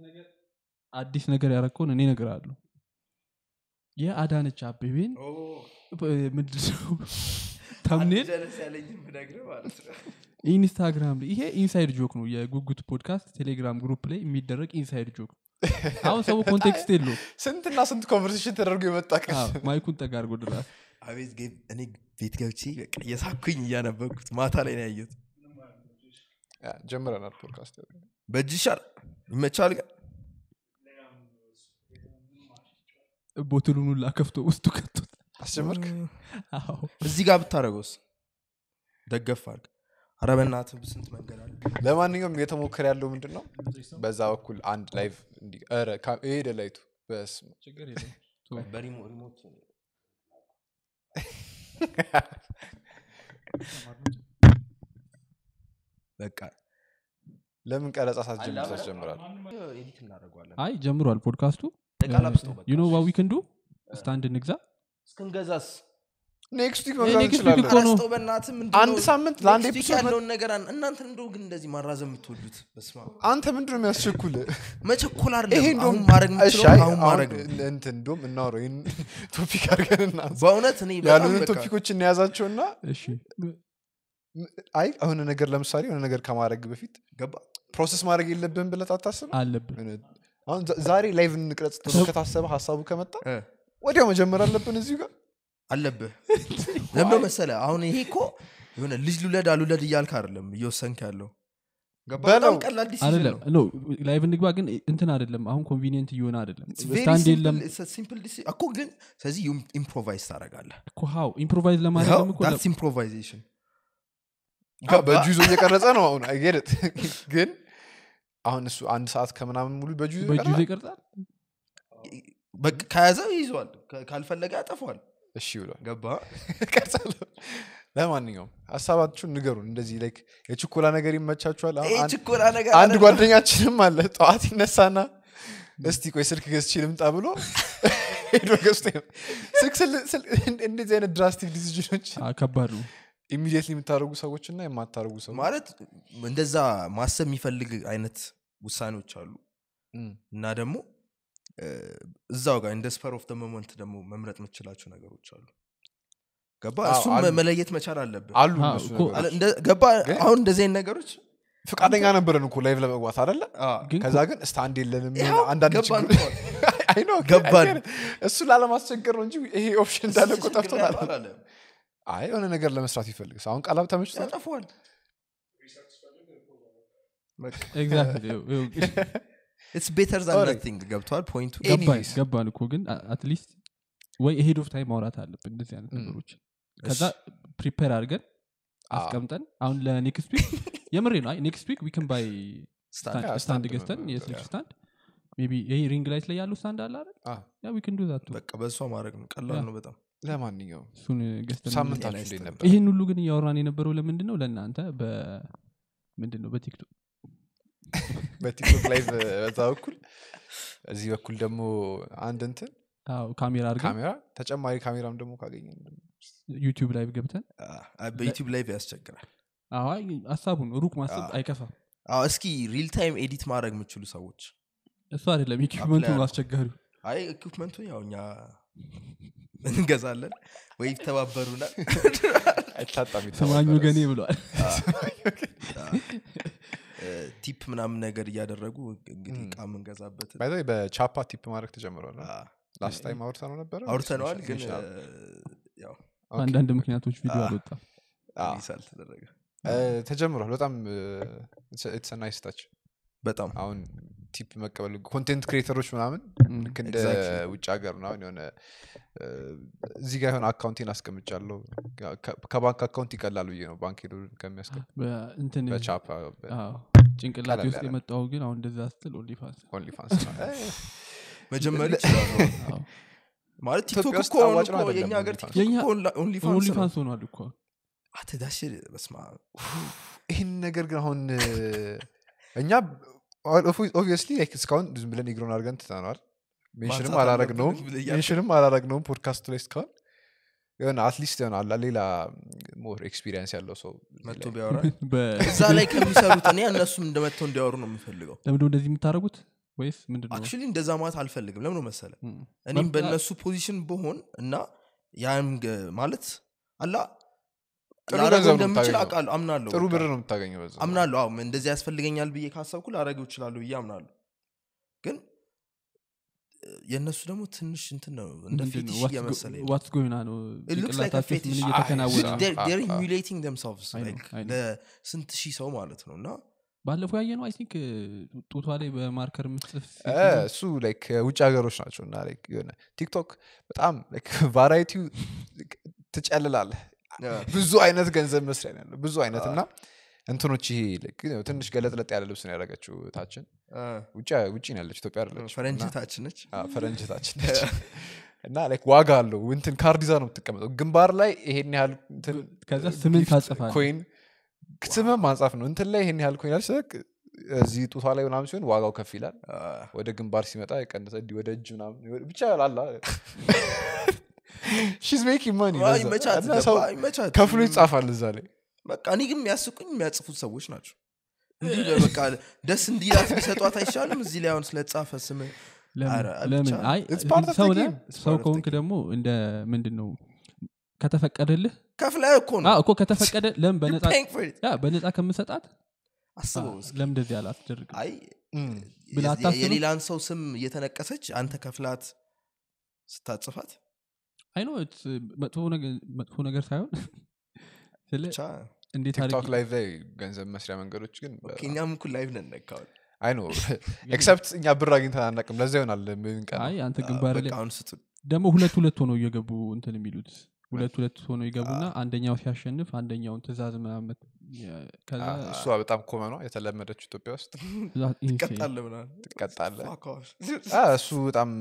አዲስ ነገር ያረከውን እኔ እነግራለሁ የአዳነች አቤቤን ምንድነው ታምኔል ኢንስታግራም ላይ ይሄ ኢንሳይድ ጆክ ነው የጉጉት ፖድካስት ቴሌግራም ግሩፕ ላይ የሚደረግ ኢንሳይድ ጆክ አሁን ሰው ኮንቴክስት የለው ስንትና ስንት ኮንቨርሴሽን ተደርጎ የመጣቀስ ማይኩን ተጋርጎ ድራስ አቤት ጌም እኔ ቤት ገብቼ በቃ የሳኩኝ ያነበብኩት ማታ ላይ ነው ያየሁት ጀምረናል ፖድካስት በጅሻል ይመቻል ጋር ቦትሉን ሁላ ከፍቶ ውስጡ ከተት አስጀመርክ አዎ እዚህ ጋር ብታረጋውስ ደገፍ አድርግ አረበናት ስንት መንገድ አለ ለማንኛውም የተሞከረ ያለው ምንድነው በዛ በኩል አንድ ላይቭ እንዲ አረ ሄደ ላይቱ በስ ችግር የለም በሪሞት በቃ ለምን ቀረጻ ሳትጀምር ጀምራል ኤዲት እናደርጋለን አይ ጀምሯል ፖድካስቱ you know what we can do ስታንድ እንግዛ እስከንገዛስ ኔክስት ዊክ መጋዝ ይችላል አስተው በእናትህ ምንድነው አንድ ሳምንት ለአንድ ኤፒሶድ ያለውን ነገር እናንተ እንደው ግን እንደዚህ ማራዘም የምትወዱት በስማ አንተ ምንድነው የሚያስቸኩል መቸኮል አይደለም አሁን ማድረግ የምትችለው አሁን ማድረግ እንትን እንደውም እናወራው ይሄን ቶፒክ አድርገንና በእውነት እኔ በጣም ያሉን ቶፒኮች እንያዛቸውና እሺ አይ አሁን ነገር ለምሳሌ የሆነ ነገር ከማድረግ በፊት ገባ ፕሮሰስ ማድረግ የለብን ብለህ አታስብ አለብን አሁን ዛሬ ላይቭ እንቅረጽ ተከታሰበ ሐሳቡ ከመጣ ወዲያው መጀመር አለብን እዚሁ ጋር አለብህ ለምን መሰለህ አሁን ይሄ እኮ የሆነ ልጅ ልውለድ እያልክ አይደለም እየወሰንክ ያለው ገባህ ቀላል ዲሲዥን ነው ኖ ላይቭ እንግባ ግን እንትን አይደለም አሁን ኮንቪኒየንት ይሆና አይደለም ስታንድ የለም ሲምፕል ዲሲዥን እኮ ግን ስለዚህ ኢምፕሮቫይዝ ታደርጋለህ እኮ ሃው ኢምፕሮቫይዝ ለማድረግ እኮ that's improvisation በጁዞ እየቀረጸ ነው አሁን አይገርት ግን አሁን እሱ አንድ ሰዓት ከምናምን ሙሉ በጁዞ ይቀርጻል በቃ ካያዘው ይዟል ካልፈለገ ያጠፋዋል እሺ ብሎ ገባ ቀርጻለሁ ለማንኛውም ሐሳባችሁን ንገሩን እንደዚህ ላይክ የችኮላ ነገር ይመቻችኋል አንድ ጓደኛችንም አለ ጧት ይነሳና እስቲ ቆይ ስልክ ገዝቼ ልምጣ ብሎ ሄዶ ገዝቶ ስልክ እንደዚህ አይነት ድራስቲክ ዲሲዥኖች ከባድ ነው ኢሚዲየትሊ የምታረጉ ሰዎችና የማታረጉ ሰዎች ማለት እንደዛ ማሰብ የሚፈልግ አይነት ውሳኔዎች አሉ እና ደግሞ እዛው ጋር እንደ ስፐር ኦፍ ዘ ሞመንት ደግሞ መምረጥ የምትችላቸው ነገሮች አሉ ገባ እሱም መለየት መቻል አለበት አሉ እሱ ገባ አሁን እንደዚህ አይነት ነገሮች ፍቃደኛ ነበርን እኮ ላይቭ ለመግባት አይደለ ከዛ ግን ስታንድ የለንም አንዳንድ ችግር አይ ኖ ገባን እሱ ላለማስቸገር ነው እንጂ ይሄ ኦፕሽን እንዳለ እኮ ጠፍቶናል አይ የሆነ ነገር ለመስራት ይፈልግስ አሁን ቃላብ ተመችቶ ያጠፋዋል exactly it's better than nothing ገብቷል ፖይንቱ ገባን እኮ ግን at least ወይ ahead of time ማውራት አለብን እንደዚህ አይነት ነገሮች ከዛ ፕሪፔር አድርገን አስቀምጠን አሁን ለኔክስት ዊክ የምሬ ነው አይ ኔክስት ዊክ we can buy stand ገዝተን የስልክ ስታንድ maybe ይሄ ሪንግ ላይት ላይ ያለው ስታንድ አለ አይደል ያ we can do that በቃ በሷ ማድረግ ነው ቀላል ነው በጣም ለማንኛውም እሱን ገዝተን ሳምንታችሁ ላይ ነበር ይሄን ሁሉ ግን ያወራን የነበረው ለምንድነው ለእናንተ በምንድነው በቲክቶክ ላይቭ በዛውኩል እዚህ በኩል ደግሞ አንድ እንትን ካሜራ ተጨማሪ ካሜራም ደግሞ ካገኘን ዩቲዩብ ላይቭ ገብተን በዩቲዩብ ላይቭ ያስቸግራል አይ ሐሳቡን ሩቅ ማሰብ አይከፋም እስኪ ሪል ታይም ኤዲት ማድረግ የምትችሉ ሰዎች እሱ አይደለም ኢኩዊፕመንቱ አስቸጋሪው አይ ኢኩዊፕመንቱ ያውኛ እንገዛለን ወይ ተባበሩና አይታጣም ሰማኙ ገኔ ብሏል ቲፕ ምናምን ነገር ያደረጉ እንግዲህ ቃም እንገዛበት ባይ ዘ ወይ በቻፓ ቲፕ ማድረግ ተጀምሯል ላስት ታይም አውርተነዋል ግን ያው አንዳንድ ምክንያቶች ቪዲዮ አልወጣም ይሳል ተደረገ ተጀምሯል በጣም it's a nice touch በጣም አሁን ቲፕ መቀበል ኮንቴንት ክሬተሮች ምናምን እንደ ውጭ ሀገር ነው የሆነ እዚህ ጋር የሆነ አካውንቴን አስቀምጫለሁ ከባንክ አካውንት ይቀላል ብዬ ነው ባንክ ሄዶ ከሚያስቀምጥ እንትን በቻፓ ጭንቅላቴ ውስጥ የመጣው ግን አሁን እንደዛ ስትል ኦንሊፋንስ መጀመሪያ ይችላል ማለት ቲክቶክ እኮ የኛ ሀገር ቲክቶክ እኮ ኦንሊፋንስ ሆኗል እኮ አትዳሽ በስማ ይሄን ነገር ግን አሁን እኛ obviously like እስካሁን ዝም ብለን ኢግኖር አድርገን ትተናል ሜንሽንም አላረግነውም ፖድካስት ላይ እስካሁን የሆነ አትሊስት የሆነ ሌላ ሞር ኤክስፒሪየንስ ያለው ሰው መጥቶ ቢያወራ እዛ ላይ ከሚሰሩት እኔ እነሱም እንደመጥተው እንዲያወሩ ነው የምፈልገው ለምን እንደዚህ የምታረጉት ወይስ ምንድነው actually እንደዛ ማለት አልፈልግም ለምን ነው መሰለ እኔም በእነሱ ፖዚሽን በሆን እና ያን ማለት አላ ላረገው እንደምችል አውቃለሁ አምናለሁ ጥሩ ብር ነው የምታገኘው በዛ አምናለሁ አዎ እንደዚህ ያስፈልገኛል ብዬ ካሰብኩ ላረገው ይችላል ብዬ አምናለሁ ግን የነሱ ደግሞ ትንሽ እንትን ነው እንደ ፊቲሽ የመሰለኝ what's going on ጭንቅላታቸው ምን እየተከናወነ they're emulating themselves like ለስንት ሺህ ሰው ማለት ነውና ባለፈው ያየነው አይ ቲንክ ጡቷ ላይ በማርከር ምጽፍ እሱ ላይክ ውጭ ሀገሮች ናቸውና ላይክ የሆነ ቲክቶክ በጣም ላይክ ቫራይቲው ትጨልላለህ ብዙ አይነት ገንዘብ መስሪያ ነው ብዙ አይነትና እንትኖች ይሄ ልክ ትንሽ ገለጥለጥ ያለ ልብስ ነው ያደረገችው ታችን ውጪ ነው ያለች ኢትዮጵያ አይደለች ፈረንጅታችን ነች ፈረንጅታችን ነች እና ላይክ ዋጋ አለው እንትን ካርዲዛ ነው የምትቀመጠው ግንባር ላይ ይሄን ያህል እንትን ከዛ ስምን ታጽፋለህ ኮይን ስምን ማንጻፍ ነው እንትን ላይ ይሄን ያህል ኮይን አልሰክ እዚህ ጡቷ ላይ ምናምን ሲሆን ዋጋው ከፍ ይላል ወደ ግንባር ሲመጣ ይቀንሳል እንዲ ወደ እጅ ምናምን ብቻ አላ she's making money ይመቻት ከፍሎ ይጻፋል እዛ ላይ በቃ እኔ ግን የሚያስቁኝ የሚያጽፉት ሰዎች ናቸው እንዴ በቃ ደስ እንዲላት ቢሰጧት አይሻልም እዚህ ላይ አሁን ስለጻፈ ስም ለምን አይ ሰው ከሆንክ ደግሞ እንደ ምንድነው ከተፈቀደልህ ከፍለህ እኮ ነው እኮ ከተፈቀደ ለምን በነፃ ከምሰጣት አስበው ለምን እንደዚህ አላስደርግ አይ የሌላን ሰው ስም እየተነቀሰች አንተ ከፍላት ስታጽፋት አይ ኖ ኢትስ መጥፎ ነገር ሳይሆን ስለቻ እንዴት አድርገህ ቲክቶክ ላይቭ ላይ ገንዘብ መስሪያ መንገዶች ግን ከኛም እኮ ላይቭ ነን ነካው አይ ኖ ኤክሰፕት እኛ ብር አግኝተን አናውቅም ለዛ ይሆናል ምን ቀን አይ አንተ ግንባር ላይ ደግሞ ሁለት ሆነው እየገቡ እንትን የሚሉት ሁለት ሆነው ይገቡና አንደኛው ሲያሸንፍ አንደኛውን ትእዛዝ ማመት ከዛ እሷ በጣም ኮመኗ የተለመደች ኢትዮጵያ ውስጥ ትቀጣለህ እሱ በጣም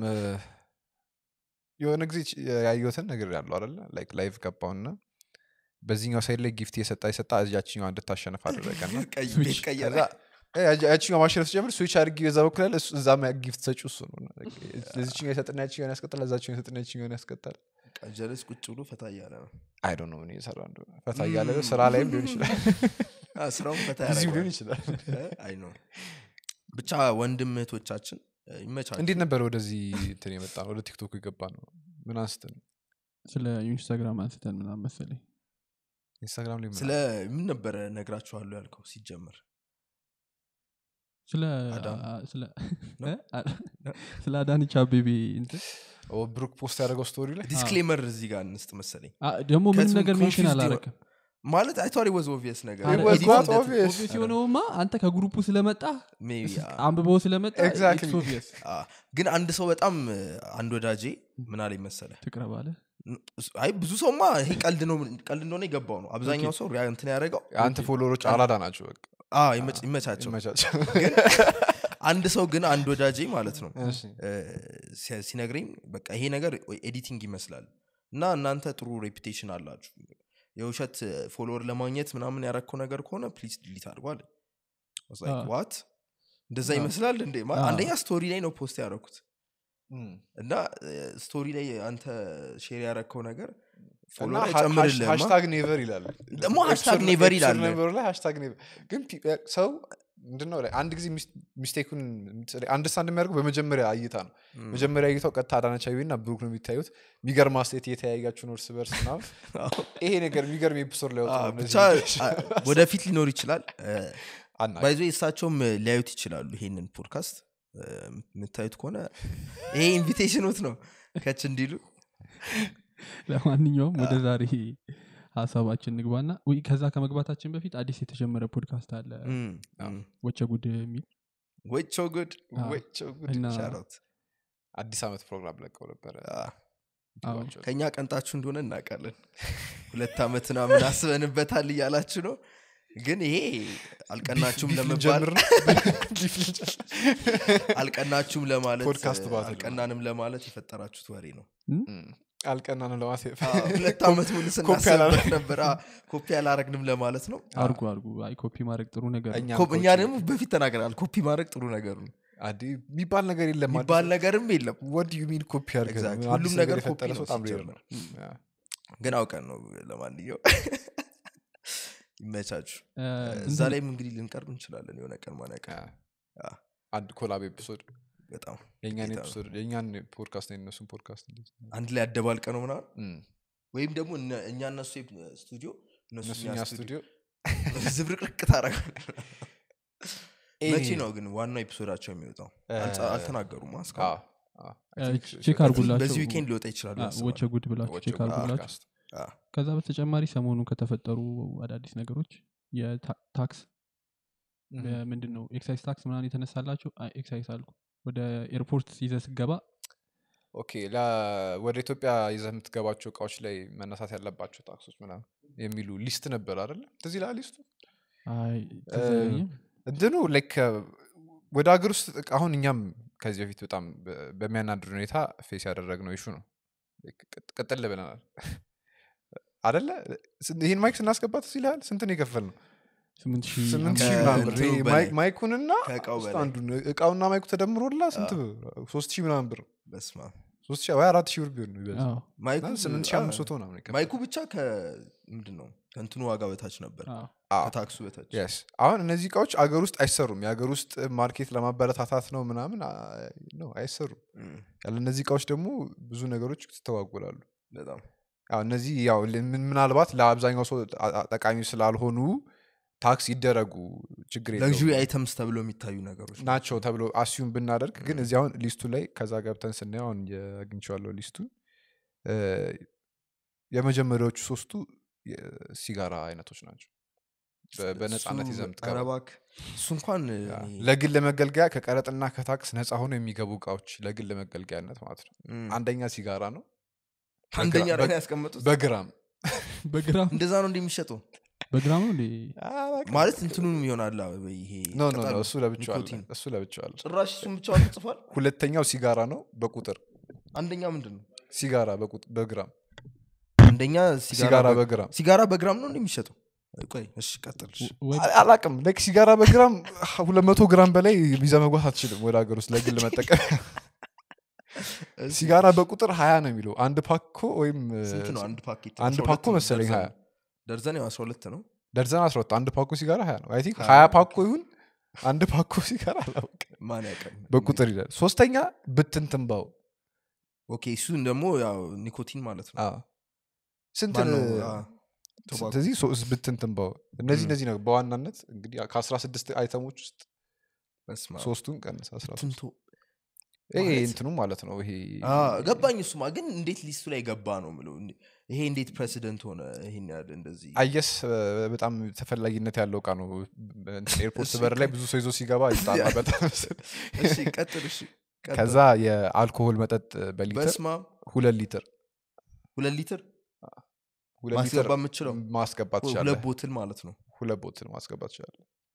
የሆነ ጊዜ ያየሁትን ነገር ያለው አይደል ላይክ ላይቭ ገባውና በዚህኛው ሳይድ ላይ ጊፍት የሰጣ አዚያችኛው እንድታሸነፍ አደረገና ቀይራ ያቺኛው ማሸነፍ ጀምር ስዊች አድርጊ በዛ በኩል ያለ እዛም ጊፍት ሰጪው እሱ ነው ለዚህኛው የሰጠና ያቺኛው ያስቀጣል ለዛኛው የሰጠና ያቺኛው ያስቀጣል ጀለስ ቁጭ ብሎ ፈታ ያለ ነው አይ ዶንት ኖ ምን ይሰራ እንደሆነ ፈታ ያለ ስራ ላይም ሊሆን ይችላል ስራውም ፈታ ያለ ሊሆን ይችላል አይ ኖ ብቻ ወንድም እህቶቻችን ይመቻል እንዴት ነበር ወደዚህ እንትን የመጣው ወደ ቲክቶክ ይገባ ነው ምን አንስተን ስለ ኢንስታግራም አንስተን ምናምን መሰለኝ ኢንስታግራም ላይ ስለ ምን ነበር ነግራችኋለሁ ያልከው ሲጀመር ስለ አዳንቻ ቤቢ እንትን ብሩክ ፖስት ያደረገው ስቶሪ ላይ ዲስክሌመር እዚህ ጋር እንስጥ መሰለኝ ደግሞ ምን ነገር ሜንሽን አላረከም ማለት I thought it was obvious ነገር obvious ሲሆነውማ አንተ ከግሩፑ ስለመጣ አንብበው ስለመጣ exactly obvious ግን አንድ ሰው በጣም አንድ ወዳጄ ምን አለኝ መሰለ ትቀርባለ አይ ብዙ ሰውማ ይሄ ቀልድ እንደሆነ ይገባው ነው አብዛኛው ሰው እንትን ያደረገው አንተ ፎሎወሮች አራዳ ናቸው በቃ ይመቻቸው አንድ ሰው ግን አንድ ወዳጄ ማለት ነው ሲነግረኝ በቃ ይሄ ነገር ኤዲቲንግ ይመስላል እና እናንተ ጥሩ ሬፑቴሽን አላችሁ የውሸት ፎሎወር ለማግኘት ምናምን ያረከው ነገር ከሆነ ፕሊዝ ዲሊት አድርጓል was like what እንደዛ ይመስላል እንዴ አንደኛ ስቶሪ ላይ ነው ፖስት ያደረኩት እና ስቶሪ ላይ አንተ ሼር ያረከው ነገር ፎሎወር አይጨምርልህም #never ይላል ደግሞ #never ይላል #never ግን ሰው ምንድነው ላይ አንድ ጊዜ ሚስቴኩን አንደርስታንድ የሚያደርገው በመጀመሪያ አይታ ነው መጀመሪያ አይታው ቀጥታ አዳነች አቤና ብሩክ ነው የሚታዩት ሚገርም አስተያየት የተያያያችሁ ነው እርስ በርስ ነው ይሄ ነገር ሚገርም ኤፒሶድ ላይ ወጣው ብቻ ወደፊት ሊኖር ይችላል ባይዞ እሳቸውም ሊያዩት ይችላሉ ይሄንን ፖድካስት የምታዩት ከሆነ ይሄ ኢንቪቴሽን ነው ከች እንዲሉ ለማንኛውም ወደ ዛሬ ሐሳባችን ንግባና ወይ ከዛ ከመግባታችን በፊት አዲስ የተጀመረ ፖድካስት አለ ወቸ ጉድ የሚል ወቸ ጉድ ሻውት አዲስ አመት ፕሮግራም ለቀው ነበር ከኛ ቀንጣችሁ እንደሆነ እናውቃለን 2 አመትና ምን አስበንበታል ይያላችሁ ነው ግን ይሄ አልቀናችሁም ለመባል አልቀናችሁም ለማለት ፖድካስት ባለ አልቀናንም ለማለት የፈጠራችሁት ወሬ ነው አልቀናን ለማለት 2 አመት ሙሉ ስናስበበት ነበር ኮፒ አላረግንም ለማለት ነው አርጉ አይ ኮፒ ማድረግ ጥሩ ነገር ነው እኛ ደግሞ በፊት ተናገራል ኮፒ ማድረግ ጥሩ ነገር ነው አዲ የሚባል ነገር የለም የሚባል ነገርም የለም what do you mean ኮፒ አድርገን ሁሉም ነገር ኮፒ ነው በጣም ነው ግን አውቀን ነው ለማንኛው ይመቻቹ እዛ ላይም እንግዲህ ልንቀርብ እንችላለን የሆነ ቀን ማነቃ አንድ ኮላብ ኤፒሶድ በጣም የኛን ፖድካስት ነው እነሱን ፖድካስት አንድ ላይ አደባልቀ ነው ምናምን ወይም ደግሞ እኛ እነሱ ስቱዲዮ እነሱኛ ስቱዲዮ ዝብርቅርቅ ታረጋለህ መቼ ነው ግን ዋናው ኤፒሶዳቸው የሚወጣው አልተናገሩም ቼክ አድርጉላችሁ በዚህ ዊኬንድ ሊወጣ ይችላል ወቸ ጉድ ብላችሁ ቼክ አድርጉላችሁ ከዛ በተጨማሪ ሰሞኑን ከተፈጠሩ አዳዲስ ነገሮች የታክስ ምንድነው ኤክሳይዝ ታክስ ምናምን የተነሳላችሁ ኤክሳይዝ አልኩ ወደ ኤርፖርት ይዘህ ስገባ ኦኬ ወደ ኢትዮጵያ ይዘህ የምትገባቸው እቃዎች ላይ መነሳት ያለባቸው ታክሶች ምናምን የሚሉ ሊስት ነበር አይደል ትዝ ይላል ሊስቱ አይ እንትኑ ላይክ ወደ ሀገር ውስጥ አሁን እኛም ከዚህ በፊት በጣም በሚያናድር ሁኔታ ፌስ ያደረግነው ኢሹ ነው ቀጥል ብለናል አይደለ ይሄን ማይክ ስናስገባት ትዝ ይላል ስንት ነው የከፈልነው 8000 ማይኩንና እቃውና ማይኩ ተደምሮላ ስንት 3000 ምናምን ብር በስማ 3000 ወይ 4000 ብር ቢሆን ነው ይበዛል ማይኩ 8500 ነው ማለት ማይኩ ብቻ ከምንድነው ከእንትኑ ዋጋ በታች ነበር ከታክሱ በታች yes አሁን እነዚህ እቃዎች አገር ውስጥ አይሰሩም የአገር ውስጥ ማርኬት ለማበረታታት ነው ምናምን ነው አይሰሩም ያለ እነዚህ እቃዎች ደግሞ ብዙ ነገሮች ተስተዋጉላሉ በጣም አሁን እነዚህ ያው ምናልባት ለአብዛኛው ሰው ጠቃሚ ስላልሆኑ ታክስ ይደረጉ ችግር የለውም ለግዢ አይተምስ ተብሎ የሚታዩ ነገሮች ናቸው ተብሎ አስዩም ብናደርግ ግን እዚያው ሊስቱ ላይ ከዛ ገብተን ስናየው ያግኝቻለሁ ሊስቱን የመጀመሪያዎቹ ሶስቱ ሲጋራ አይነቶች ናቸው በነፃነት ይዘምት ቀረባክ እሱ እንኳን ለግል ለመገልገያ ከቀረጥና ከታክስ ነፃ ሆኖ የሚገቡ እቃዎች ለግል ለመገልገያነት ማለት ነው አንደኛ ሲጋራ ነው አንደኛ ላይ ያስቀመጡት በግራም እንደዛ ነው እንደሚሸጠው በግራም ነው ማለት እንትኑም ይሆናል ይሄ ኖ እሱ ለብቻው አለ ጭራሽ እሱም ብቻውን ተጽፏል ሁለተኛው ሲጋራ ነው በቁጥር አንደኛ ምንድነው ሲጋራ በግራም አንደኛ ሲጋራ በግራም ነው እንደሚሸጠው ቆይ እሺ ቀጥል አላቅም ለክ ሲጋራ በግራም 200 ግራም በላይ ቪዛ መግባት አትችልም ወደ ሀገር ውስጥ ለግል መጠቀም ሲጋራ በቁጥር 20 ነው የሚለው አንድ ፓኮ ወይም ስንት ነው አንድ ፓኮ መሰለኝ 20 ደርዘን 12 ነው ደርዘን 12 አንድ ፓኮ ሲጋራ 20 ነው አይ ቲንክ 20 ፓኮ ይሁን አንድ ፓኮ ሲጋራ አላውቅ ማን ያቀም በቁጥር ይላል ሶስተኛ ብትን ትንባው ኦኬ እሱን ደግሞ ያው ኒኮቲን ማለት ነው ስንት ነው ስለዚህ ብትን ትንባው እነዚህ ነው በዋናነት እንግዲህ ከ16 አይተሞች ውስጥ ሶስቱን ቀንስ 16 እንትኑ ማለት ነው ይሄ ገባኝ እሱማ ግን እንዴት ሊስቱ ላይ ገባ ነው ምለው ይሄ እንዴት ፕሬሲደንት ሆነ ይሄን ያለ እንደዚህ አይስ በጣም ተፈላጊነት ያለው ቃ ነው ኤርፖርት በር ላይ ብዙ ሰው ይዞ ሲገባ ይጣራ በጣም እሺ ቀጥል ከዛ የአልኮሆል መጠጥ በሊትር 2 ሊትር ማስገባት ይችላል 2 ቦትል ማለት ነው 2 ቦትል ማስገባት ይችላል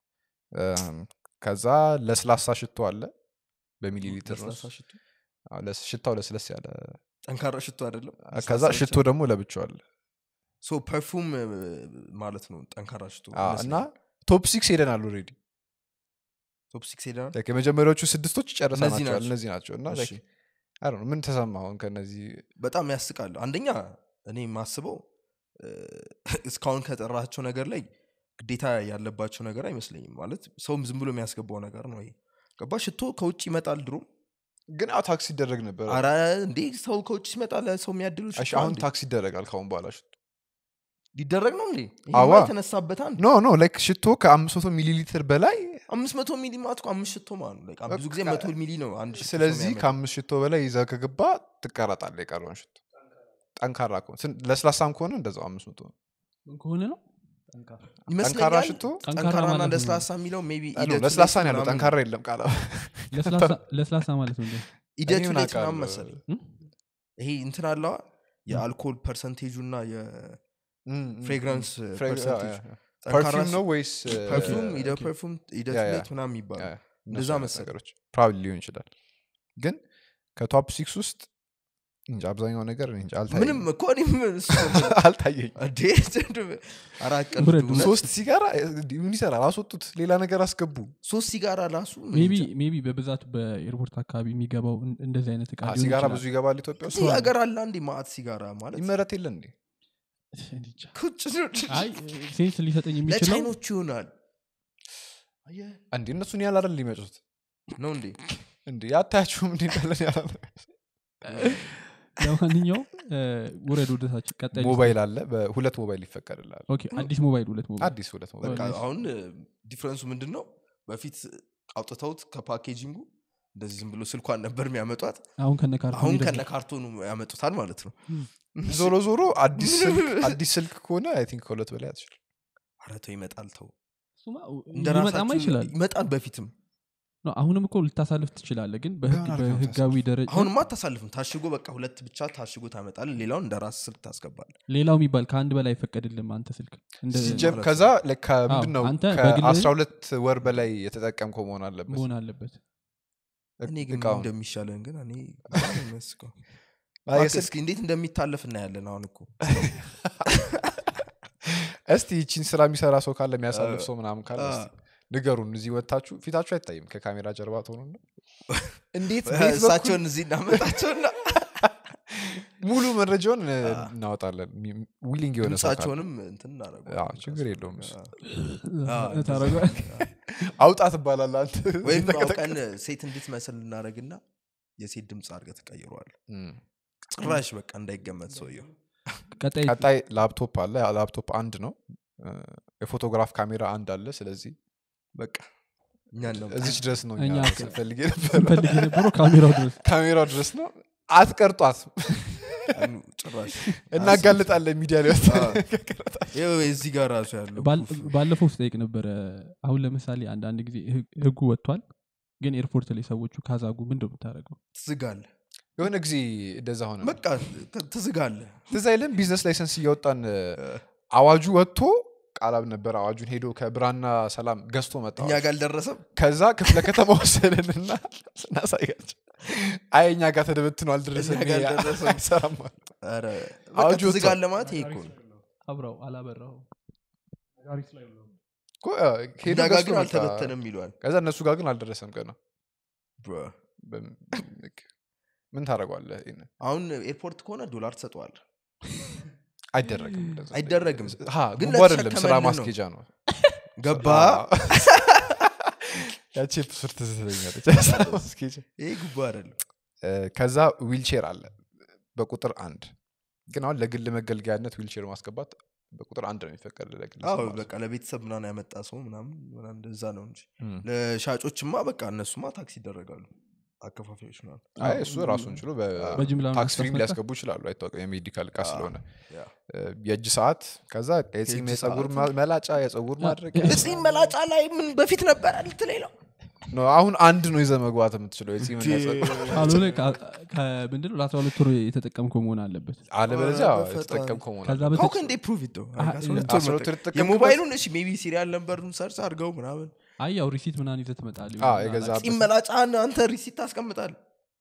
ከዛ ለስላሳ ሽቶ አለ በሚሊ ሊትር ነው ሽታው ለስለስ ያለ ጠንካራ ሽቶ አይደለም ከዛ ሽቶ ደግሞ ለብቻው አለ ሶ ፐርፉም ማለት ነው ጠንካራ ሽቶ እና ቶፕ 6 ሄደናል ኦሬዲ ቶፕ 6 ሄደናል የመጀመሪያዎቹ ስድስቶች ጨርሰናቸዋል እነዚህ ናቸው እና አይ ዶንት ኖ ምን ተሰማውን ከነዚህ በጣም ያስቃል አንደኛ እኔ ማስበው እስካሁን ከጠራቸው ነገር ላይ ግዴታ ያለባቸው ነገር አይመስለኝም ማለት ሰውም ዝም ብሎ የሚያስገባው ነገር ነው ይሄ ገባ ሽቶ ከውጭ ይመጣል ድሮ ግን ታክሲ ይደረግ ነበር አራ እንዴ ሰው ከውጭ ይመጣል ሰው የሚያድሉ ሽቶ አሁን ታክሲ ይደረጋል ካሁን በኋላ ሽቶ ሊደረግ ነው እንዴ ይሄ የተነሳበት አንድ ኖ ላይክ ሽቶ ከ500 ሚሊ ሊትር በላይ 500 ሚሊ ማለት እኮ 5 ሽቶ ማለት ነው ላይክ ብዙ ጊዜ 100 ሚሊ ነው አንድ ሽቶ ስለዚህ ከ5 ሽቶ በላይ ይዘህ ከገባ ትቀራጣለህ የቀረውን ሽቶ ጠንካራ ከሆነ ለስላሳም ከሆነ እንደዛው 500 ከሆነ ነው ጠንካራ ሽቶ ጠንካራና ለስላሳ የሚለው ሜቢ ለስላሳ ነው ያለው ጠንካራ የለም ቃላ ለስላሳ ማለት ነው ኢደቱ ላይ ተናም መሰል ይሄ እንትን አለው የአልኮል ፐርሰንቴጁና የፍሬግራንስ ፐርሰንቴጅ ፐርፊውም ነው ወይስ ፐርፊውም ኢደት ምናምን ይባላል እንደዛ መሰለኝ ፕሮባብሊ ሊሆን ይችላል ግን ከቶፕ 6 ውስጥ እንጂ አብዛኛው ነገር እንጂ ምንም እኮ እኔም አልታየኝ አዴት አራቀን 3 ሲጋራ ምን ይሰራል አስወጡት ሌላ ነገር አስገቡ 3 ሲጋራ ራሱ ሜቢ በብዛት በኤርፖርት አካባቢ የሚገባው እንደዚህ አይነት እቃ ሲጋራ ብዙ ይገባል ኢትዮጵያ ውስጥ ሲጋራ አለ እንዴ ማአት ሲጋራ ማለት ይመረት የለ እንዴ አይ ሴንስ ሊሰጠኝ የሚችለው ለቻይኖች ይሆናል አንዴ እነሱን ያለ አይደል ሊመጡት ነው እንዴ እንዴ ያታችሁም እንዴ እንዳለን ያላለ ለማንኛውም ወረድ ወደታች ቀጣይ ሞባይል አለ በሁለት ሞባይል ይፈቀድላል ኦኬ አዲስ ሞባይል ሁለት ሞባይል አዲስ ሁለት ሞባይል አሁን ዲፈረንሱ ምንድነው በፊት አውጥተውት ከፓኬጂንጉ እንደዚህ ዝም ብሎ ስልኳን ነበር የሚያመጧት አሁን ከነካርቶኑ ያመጡታል ማለት ነው ዞሮ አዲስ ስልክ ከሆነ አይ ቲንክ ከሁለት በላይ አትችልም አረቶ ይመጣል ተው እንደራሳችን ይመጣል በፊትም ነው አሁንም እኮ ልታሳልፍ ትችላለህ ግን በህጋዊ ደረጃ አሁንማ ታሳልፍም ታሽጎ በቃ ሁለት ብቻ ታሽጎ ታመጣል ሌላው እንደራስ ስልክ ታስገባል ሌላው የሚባል ከአንድ በላይ አይፈቀድልም አንተ ስልክ ሲጀም ከዛ ለካ ምንድነው ከ12 ወር በላይ የተጠቀምከው መሆን አለበት እኔ ግን እንደሚሻለን ግን እኔ መስከው እስኪ እንዴት እንደሚታለፍ እናያለን አሁን እኮ እስቲ እቺን ስራ የሚሰራ ሰው ካለ የሚያሳልፍ ሰው ምናምን ካለ እስቲ ንገሩን እዚህ ወጣችሁ ፊታችሁ አይታይም ከካሜራ ጀርባ ተሆኑ እንዴት እሳቸውን እዚህ እናመጣቸውና ሙሉ መረጃውን እናወጣለን ዊሊንግ የሆነ ሰው እሳቸውንም እንትን እናደርጋለን አዎ ችግር የለውም ታረጋው አውጣት ባላል አንተ ወይም ቀን ሴት እንድትመስል እናደርግና የሴት ድምጽ አድርገህ ተቀይሯል ጭራሽ በቃ እንዳይገመት ሰውየው ቀጣይ ላፕቶፕ አለ ላፕቶፕ አንድ ነው የፎቶግራፍ ካሜራ አንድ አለ ስለዚህ በቃ እኛን ነው እዚህ ድረስ ነው እኛ ፈልጌ ነበር ካሜራው ድረስ ነው አትቀርጧት ጭራሽ እናጋልጣለን ሚዲያ ላይ እዚህ ጋር ራሱ ያለው ባለፈው ስጠይቅ ነበር አሁን ለምሳሌ አንድ ጊዜ ህጉ ወጥቷል ግን ኤርፖርት ላይ ሰዎቹ ካዛጉ ምንድነው የምታረገው ትዝጋለህ የሆነ ጊዜ እንደዛ ሆነ በቃ ትዝጋለህ ትዛይለም ቢዝነስ ላይሰንስ እያወጣን አዋጁ ወጥቶ ቃላብ ነበር አዋጁን ሄዶ ከብራና ሰላም ገዝቶ መጣ እኛ ጋር አልደረሰም ከዛ ክፍለ ከተማ ወሰደንና ስናሳያቸው አይኛ ጋር ተደበትኖ አልደረሰም አይሰራም አረ አዋጁ ትዝጋለህ ማለት ይሄ እኮ አብራው አላበራው ጋሪስ ላይ ነው ሄዶ ጋር አልተበተነም ይሏል ከዛ እነሱ ጋር ግን አልደረሰም ገና ምን ታረጋለህ አሁን ኤርፖርት ከሆነ ዶላር ተሰጥቷል አይደረግም ግን አይደለም ስራ ማስኬጃ ነው ገባ ያቺ ፍርት ተዘኛለች ስራ ማስኬጃ ይሄ ጉባ አይደለም ከዛ ዊልቸር አለ በቁጥር 1 ግን አሁን ለግል መገልገያነት ዊልቸር ማስገባት በቁጥር 1 ነው የሚፈቀደው ለግል አዎ በቃ ለቤተሰብ ምናምን ያመጣ ሰው ምናምን እንደዛ ነው እንጂ ለሻጮችማ በቃ እነሱማ ታክሲ ይደረጋሉ አከፋፋዮች ነው አይ እሱ ራሱን ችሎ በታክስ ፍሪ ሊያስገቡ ይችላሉ አይታወቅም የሜዲካል ቃስ ስለሆነ የእጅ ሰዓት ከዛ የጺም የጸጉር መላጫ የጸጉር ማድረግ የጺም መላጫ ላይ ምን በፊት ነበር አልተሌለው ነው አሁን አንድ ነው ይዘህ መግባት የምትችለው የጺም የጸጉር አሉለ ከምንድነው ለ12 ወር የተጠቀምከው መሆን አለበት አለበለዚያ የተጠቀምከው መሆን ከዛ በተጨማሪ ከንዴ ፕሩቭ ኢት ነው የሞባይሉን እሺ ሜቢ ሲሪያል ነምበሩን ሰርች አድርገው ምናምን ያው ሪሲት ምናን ይዘህ ትመጣለህ የገዛበት ጺም መላጫ አንተ ሪሲት ታስቀምጣለህ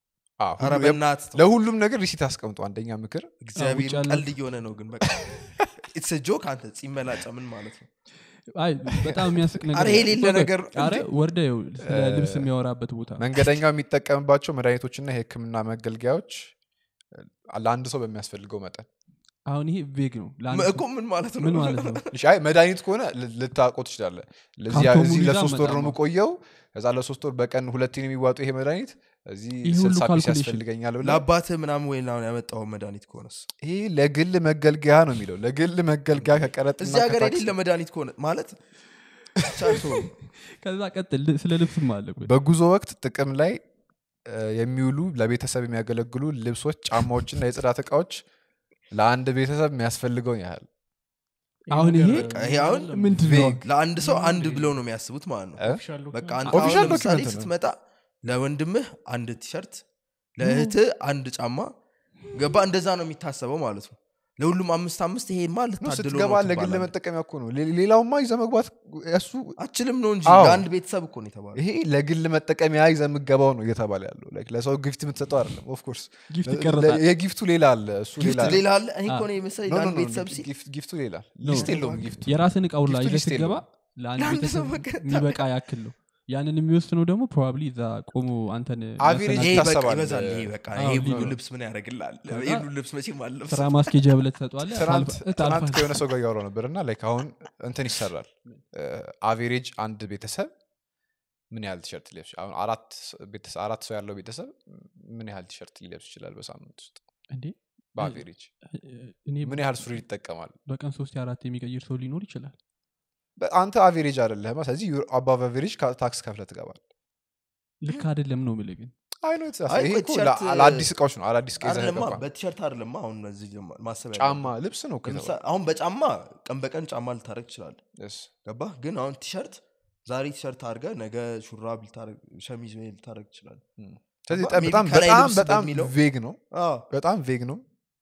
ለሁሉም ነገር ሪሲት አስቀምጡ አንደኛ ምክር እግዚአብሔር ቀልድ እየሆነ ነው ግን በቃ ኢትስ አ ጆክ አንተ ጺም መላጫ ምን ማለት ነው በጣም የሚያስቅ ነገር አረ የሌለ ነገር አረ ወርደው ልብስ የሚያወራበት ቦታ መንገደኛው የሚጠቀምባቸው መድኃኒቶችና የህክምና መገልገያዎች ለአንድ ሰው በሚያስፈልገው መጠን አሁን ይሄ ቬግ ነው እኮ ምን ማለት ነው እሺ መድኃኒት ከሆነ ልታቆት ይችላል ለዚህ ለሶስት ወር ነው የምቆየው ከዛ ለሶስት ወር በቀን ሁለቴ ነው የሚዋጡ ይሄ መድኃኒት እዚህ 60 ፒስ ያስፈልገኛል ብለ ለአባቴ ምናምን ወይ ነው ያመጣው መድኃኒት ከሆነስ ይሄ ለግል መገልገያ ነው የሚለው ለግል መገልገያ ከቀረጥና እዚህ ሀገር የሌለ መድኃኒት ከሆነ ማለት ቻልቶ ከዛ ቀጥል ስለ ልብስም አለ በጉዞ ወቅት ጥቅም ላይ የሚውሉ ለቤተሰብ የሚያገለግሉ ልብሶች ጫማዎችና የጽዳት ዕቃዎች ለአንድ ቤተሰብ የሚያስፈልገው ያህል አሁን ይሄ አሁን ምንድነው ለአንድ ሰው አንድ ብለው ነው የሚያስቡት ማለት ነው በቃ አንተ አሁን ለምሳሌ ስትመጣ ለወንድምህ አንድ ቲሸርት ለእህትህ አንድ ጫማ ገባ እንደዛ ነው የሚታሰበው ማለት ነው ለሁሉም 5 ይሄ ማለት ታድሎ ነው ለግል ለመጠቀም ያኮ ነው ሌላውማ ይዘህ መግባት እሱ አችልም ነው እንጂ ለአንድ ቤተሰብ እኮ ነው የተባለው ይሄ ለግል መጠቀም ይዘህ መግባው ነው እየተባለ ያለው ላይክ ለሰው ጊፍት የምትሰጠው አይደለም ኦፍ ኮርስ የጊፍቱ ሌላ አለ እሱ ሌላ አለ እኔ እኮ ነው የመሰለኝ ለአንድ ቤተሰብ ጊፍቱ ሌላ ሊስት የለውም ጊፍቱ የራስን ዕቃው ላይ ይዘህ ትገባ ለአንድ ቤተሰብ የሚበቃ ያክል ነው ያንን የሚወስነው ደግሞ ፕሮባብሊ እዛ ቆሞ አንተን አቨሬጅ ታሰባለህ ይበዛል ይሄ በቃ ይሄ ሁሉ ልብስ ምን ያደርግልሃል ይሄ ሁሉ ልብስ መቼም ማለት ስራ ማስኬጃ ብለህ ተሰጥቷለህ ትናንት ከሆነ ሰው ጋር ያወራው ነበርና ላይክ አሁን እንትን ይሰራል አቨሬጅ አንድ ቤተሰብ ምን ያህል ቲሸርት ሊለብስ አሁን አራት ሰው ያለው ቤተሰብ ምን ያህል ቲሸርት ሊለብስ ይችላል በሳምንት ውስጥ እንዴ በአቬሬጅ ምን ያህል ሱሪ ይጠቀማል በቀን 3-4 የሚቀይር ሰው ሊኖር ይችላል አንተ አቬሬጅ አይደለህማ ስለዚህ አባቭ አቬሬጅ ታክስ ከፍለህ ትገባል ልክ አይደለም ነው ማለት ግን አይ ነው ይሄ እኮ ለአዲስ እቃዎች ነው አዲስ ከዛ አይደለም በቲሸርት አይደለም አሁን እዚህ ማሰብ ያለው ጫማ ልብስ ነው አሁን በጫማ ቀን በቀን ጫማ ልታረግ ይችላል እሺ ገባ ግን አሁን ቲሸርት ዛሬ ቲሸርት አድርገህ ነገ ሹራብ ልታረግ ሸሚዝ ወይ ልታረግ ይችላል ስለዚህ በጣም ቬግ ነው በጣም ቬግ ነው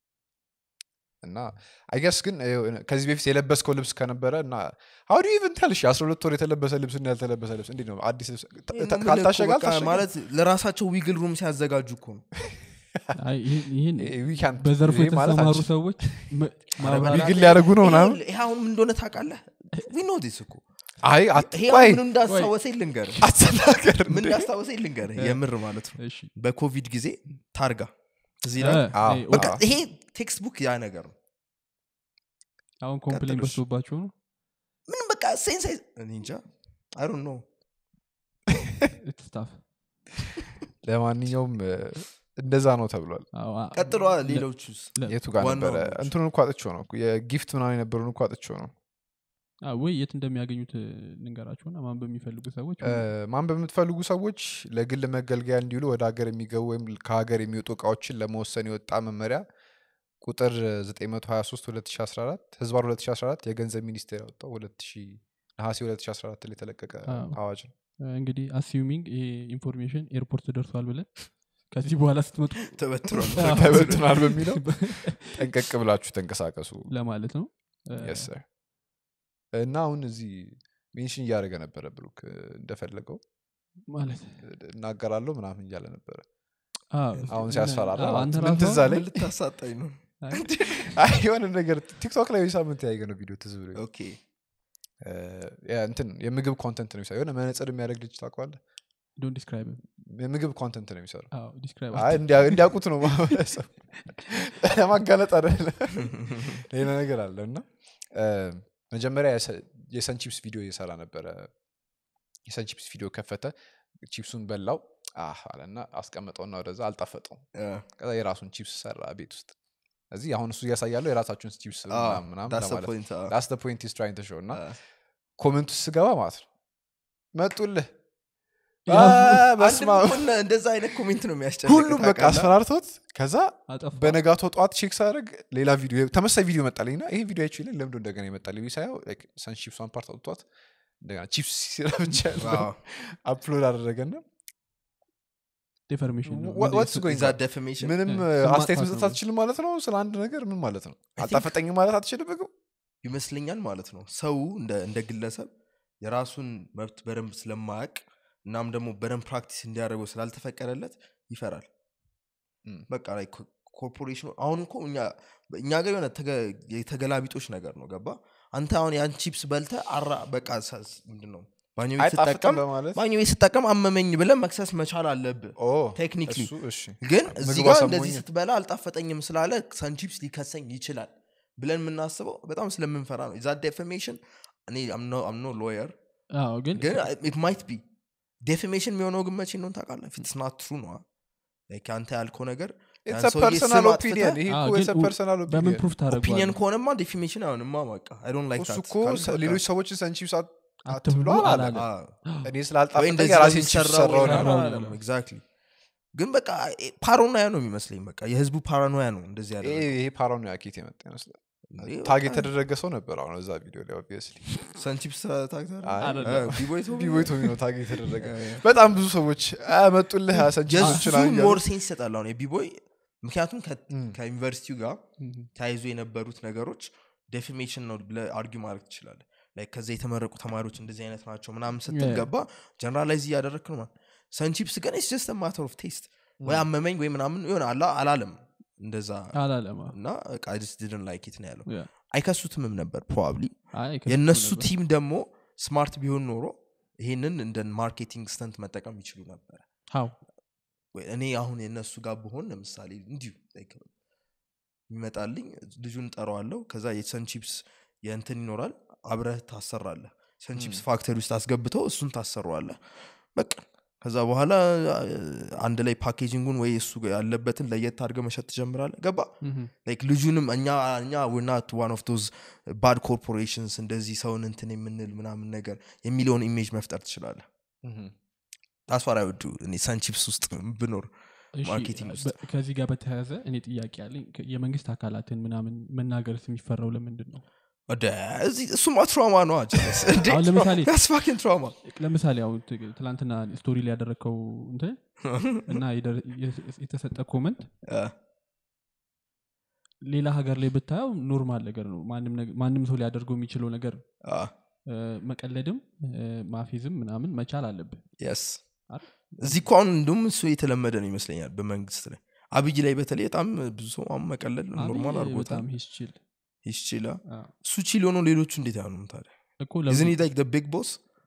እና አይ ገስ ግን ከዚህ በፊት የለበስከው ልብስ ከነበረ እና how do you even tell 12 ወር የተለበሰ ልብስ እና ያልተለበሰ ልብስ እንዴት ነው አዲስ ልብስ ካልታሸጋል ማለት ለራሳቸው ዊግል ሩም ሲያዘጋጁ እኮ ነው አይ ይሄን በዘርፉ የተሰማሩ ሰዎች ዊግል ሊያደርጉ ነው ምናምን ይሄ አሁን ምን እንደሆነ ታውቃለህ we know this እኮ አይ አትቆይ ምን እንዳስታወሰኝ ልንገርህ አትናገር ምን እንዳስታወሰኝ ልንገርህ የምር ማለት ነው በኮቪድ ጊዜ ታርጋ እዚህ ላይ በቃ ይሄ ቴክስት ቡክ ያ ነገር ነው አሁን ኮምፕሌን በሶባችሁ ነው ምን በቃ ሴንስ እንጃ I don't know it's tough ለማንኛውም እንደዛ ነው ተብሏል ቀጥሏ ሌሎቹስ የቱ ጋር ነበር እንትኑን እኮ አጥቼው ነው የጊፍት ምናምን የነበረውን እኮ አጥቼው ነው ወይ የት እንደሚያገኙት ንገራችሁና ማንበብ የሚፈልጉ ሰዎች ማንበብ የምትፈልጉ ሰዎች ለግል መገልገያ እንዲሉ ወደ ሀገር የሚገቡ ወይም ከሀገር የሚወጡ እቃዎችን ለመወሰን የወጣ መመሪያ ቁጥር 923 2014 ህዝባር 2014 የገንዘብ ሚኒስቴር ያወጣው 2000 2014 ላይ የተለቀቀ አዋጅ ነው እንግዲህ አሲዩሚንግ ይሄ ኢንፎርሜሽን ኤርፖርት ደርሷል ብለን ከዚህ በኋላ ስትመጡ ተበትኗል በሚለው ጠንቀቅ ብላችሁ ተንቀሳቀሱ ለማለት ነው yes sir እና አሁን እዚህ ሜንሽን እያደረገ ነበረ ብሩክ እንደፈለገው ማለት እናገራለሁ ምናምን እያለ ነበረ አሁን ሲያስፈራራ ምን ትዝ አለኝ ልታሳጣኝ ነው አይ የሆነ ነገር ቲክቶክ ላይ ሳምንት ያየነው ቪዲዮ ትዝ ብሎኝ ኦኬ እንትን የምግብ ኮንተንት ነው የሚሰራው የሆነ መነጽር የሚያደርግ ልጅ ታውቀዋለህ don't describe him የምግብ ኮንተንት ነው የሚሰራው describe አይ እንዲያውቁት ነው ማለሰው ለማጋለጥ አይደለ ሌላ ነገር አለና መጀመሪያ የሰንቺፕስ ቪዲዮ እየሰራ ነበር የሰንቺፕስ ቪዲዮ ከፈተ ቺፕሱን በላው አለና አስቀመጠውና ወደዛ አልጣፈጠው ከዛ የራሱን ቺፕስ ሰራ ቤት ውስጥ እዚህ አሁን እሱ ያሳያለው የራሳችሁን ቺፕስ ምናምን ማለት that's the point he's trying to show እና ኮሜንቱ ስገባ ማለት ነው መጡልህ በስማ እንደዛ አይነት ኮሜንት ነው የሚያስጨንቀው ሁሉም በቃ አስፈራርቶት ከዛ በነጋቱ ጧት ቼክ ሳደርግ ሌላ ቪዲዮ ተመሳሳይ ቪዲዮ መጣልኝና ይሄ ቪዲዮ አይቼ ለምዶ እንደገና ይመጣልኝ ሳይው ላይክ ሰንሺፕስ ዋን ፓርት አውጥቷት እንደገና ቺፕስ ሲራብቻለሁ አፕሎድ አደረገና ዲፎርሜሽን ነው what's going that defamation ምንም አስተያየት መስጠት አትችልም ማለት ነው ስለ አንድ ነገር ምን ማለት ነው አልጣፈጠኝም ማለት አትችልም በቃ ይመስለኛል ማለት ነው ሰው እንደ ግለሰብ የራሱን መብት በደንብ ስለማያውቅ እናም ደግሞ በደንብ ፕራክቲስ እንዲያደርገው ስላልተፈቀደለት ይፈራል በቃ ላይ ኮርፖሬሽኑ አሁን እኮ እኛ ጋር የሆነ የተገላቢጦች ነገር ነው ገባ አንተ አሁን ያን ቺፕስ በልተ በቃ ምንድነው ባኞ ስትጠቀም አመመኝ ብለ መክሰስ መቻል አለብህ ቴክኒክሊ ግን እዚህ ጋር እንደዚህ ስትበላ አልጣፈጠኝም ስላለ ሰንቺፕስ ሊከሰኝ ይችላል ብለን የምናስበው በጣም ስለምንፈራ ነው that defamation እኔ I'm no lawyer ግን it might be defamation የሚሆነው ግን መቼ ነው ታውቃለህ it's not true ነው like አንተ ያልከው ነገር it's a personal opinion ይሄ እኮ it's a personal opinion በምን ፕሩፍ ታደርጋለህ opinion ከሆነማ defamation አይሆንማ በቃ I don't like that እኮ ሌሎች ሰዎች ሰንቺፕስ አትብሎ አላለ እኔ ስላልጣፈጠኝ ራሴን ችሰራው ነው exactly ግን በቃ ፓራኖያ ነው የሚመስለኝ በቃ የህዝቡ ፓራኖያ ነው እንደዚህ ያለው ይሄ ፓራኖያ ኬት የመጣ ይመስላል ታግ የተደረገ ሰው ነበር አሁን እዛ ቪዲዮ ላይ obviously ሰንቺፕስ ታግ ቢቦይቶ ነው ታግ የተደረገ በጣም ብዙ ሰዎች አመጡልህ ሰንቺፕስን አንገ ሞር ሴንስ ይሰጣል አሁን የቢቦይ ምክንያቱም ከዩኒቨርሲቲው ጋር ታይዞ የነበሩት ነገሮች ዴፊሜሽን ነው ብለ አርጊው ማድረግ ይችላል ላይክ ከዛ የተመረቁ ተማሪዎች እንደዚህ አይነት ናቸው ምናምን ስትገባ ጀነራላይዝ ያደረክ ነው ሰንቺፕስ ግን it's just a matter of taste ወይ አመመኝ ወይ ምናምን ይሆን አላለም እንደዛ አላለማ I just didn't like it ነው ያለው አይከሱትም ነበር probably የነሱ ቲም ደግሞ ስማርት ቢሆን ኖሮ ይሄንን እንደ ማርኬቲንግ ስተንት መጠቀም ይችሉ ነበር how እኔ አሁን የነሱ ጋር በሆን ለምሳሌ እንዲሁ like ይመጣልኝ ልጁን ጠራዋለሁ ከዛ የሰንቺፕስ የእንትን ይኖራል አብረህ ታሰራለህ ሰንቺፕስ ፋክተሪ ውስጥ አስገብተው እሱን ታሰራዋለህ በቃ ከዛ በኋላ አንድ ላይ ፓኬጂንጉን ወይ እሱ ያለበትን ለየት አድርገህ መሸጥ ትጀምራለህ ገባ ላይክ ልጁንም እኛ we're not one of those bad corporations እንደዚህ ሰውን እንትን የምንል ምናምን ነገር የሚሊዮን ኢሜጅ መፍጠር ትችላለህ that's what I would do እኔ ሳንቺፕስ ውስጥ ብኖር ማርኬቲንግ ውስጥ ከዚህ ጋር በተያያዘ እኔ ጥያቄ አለኝ የመንግስት አካላትን ምናምን መናገርስ የሚፈራው ለምንድን ነው እሱማ ትራውማ ነው አጀለስ አሁን ለምሳሌ that's fucking trauma ለምሳሌ አሁን ትላንትና ስቶሪ ላይ ያደረከው እንትን እና የተሰጠ ኮሜንት ሌላ ሀገር ላይ ብታየው ኖርማል ነገር ነው ማንም ሰው ሊያደርገው የሚችለው ነገር መቀለድም ማፊዝም ምናምን መቻል አለበት yes እዚህ ቋን እንደውም እሱ የተለመደ ነው ይመስለኛል በመንግስት ላይ አብይ ላይ በተለይ በጣም ብዙ ሰው መቀለድ ኖርማል አድርጎታል ይችላ እሱ ቺል ሆኖ ሌሎቹ እንዴት ያኑም ታዲያ isn't he like the big boss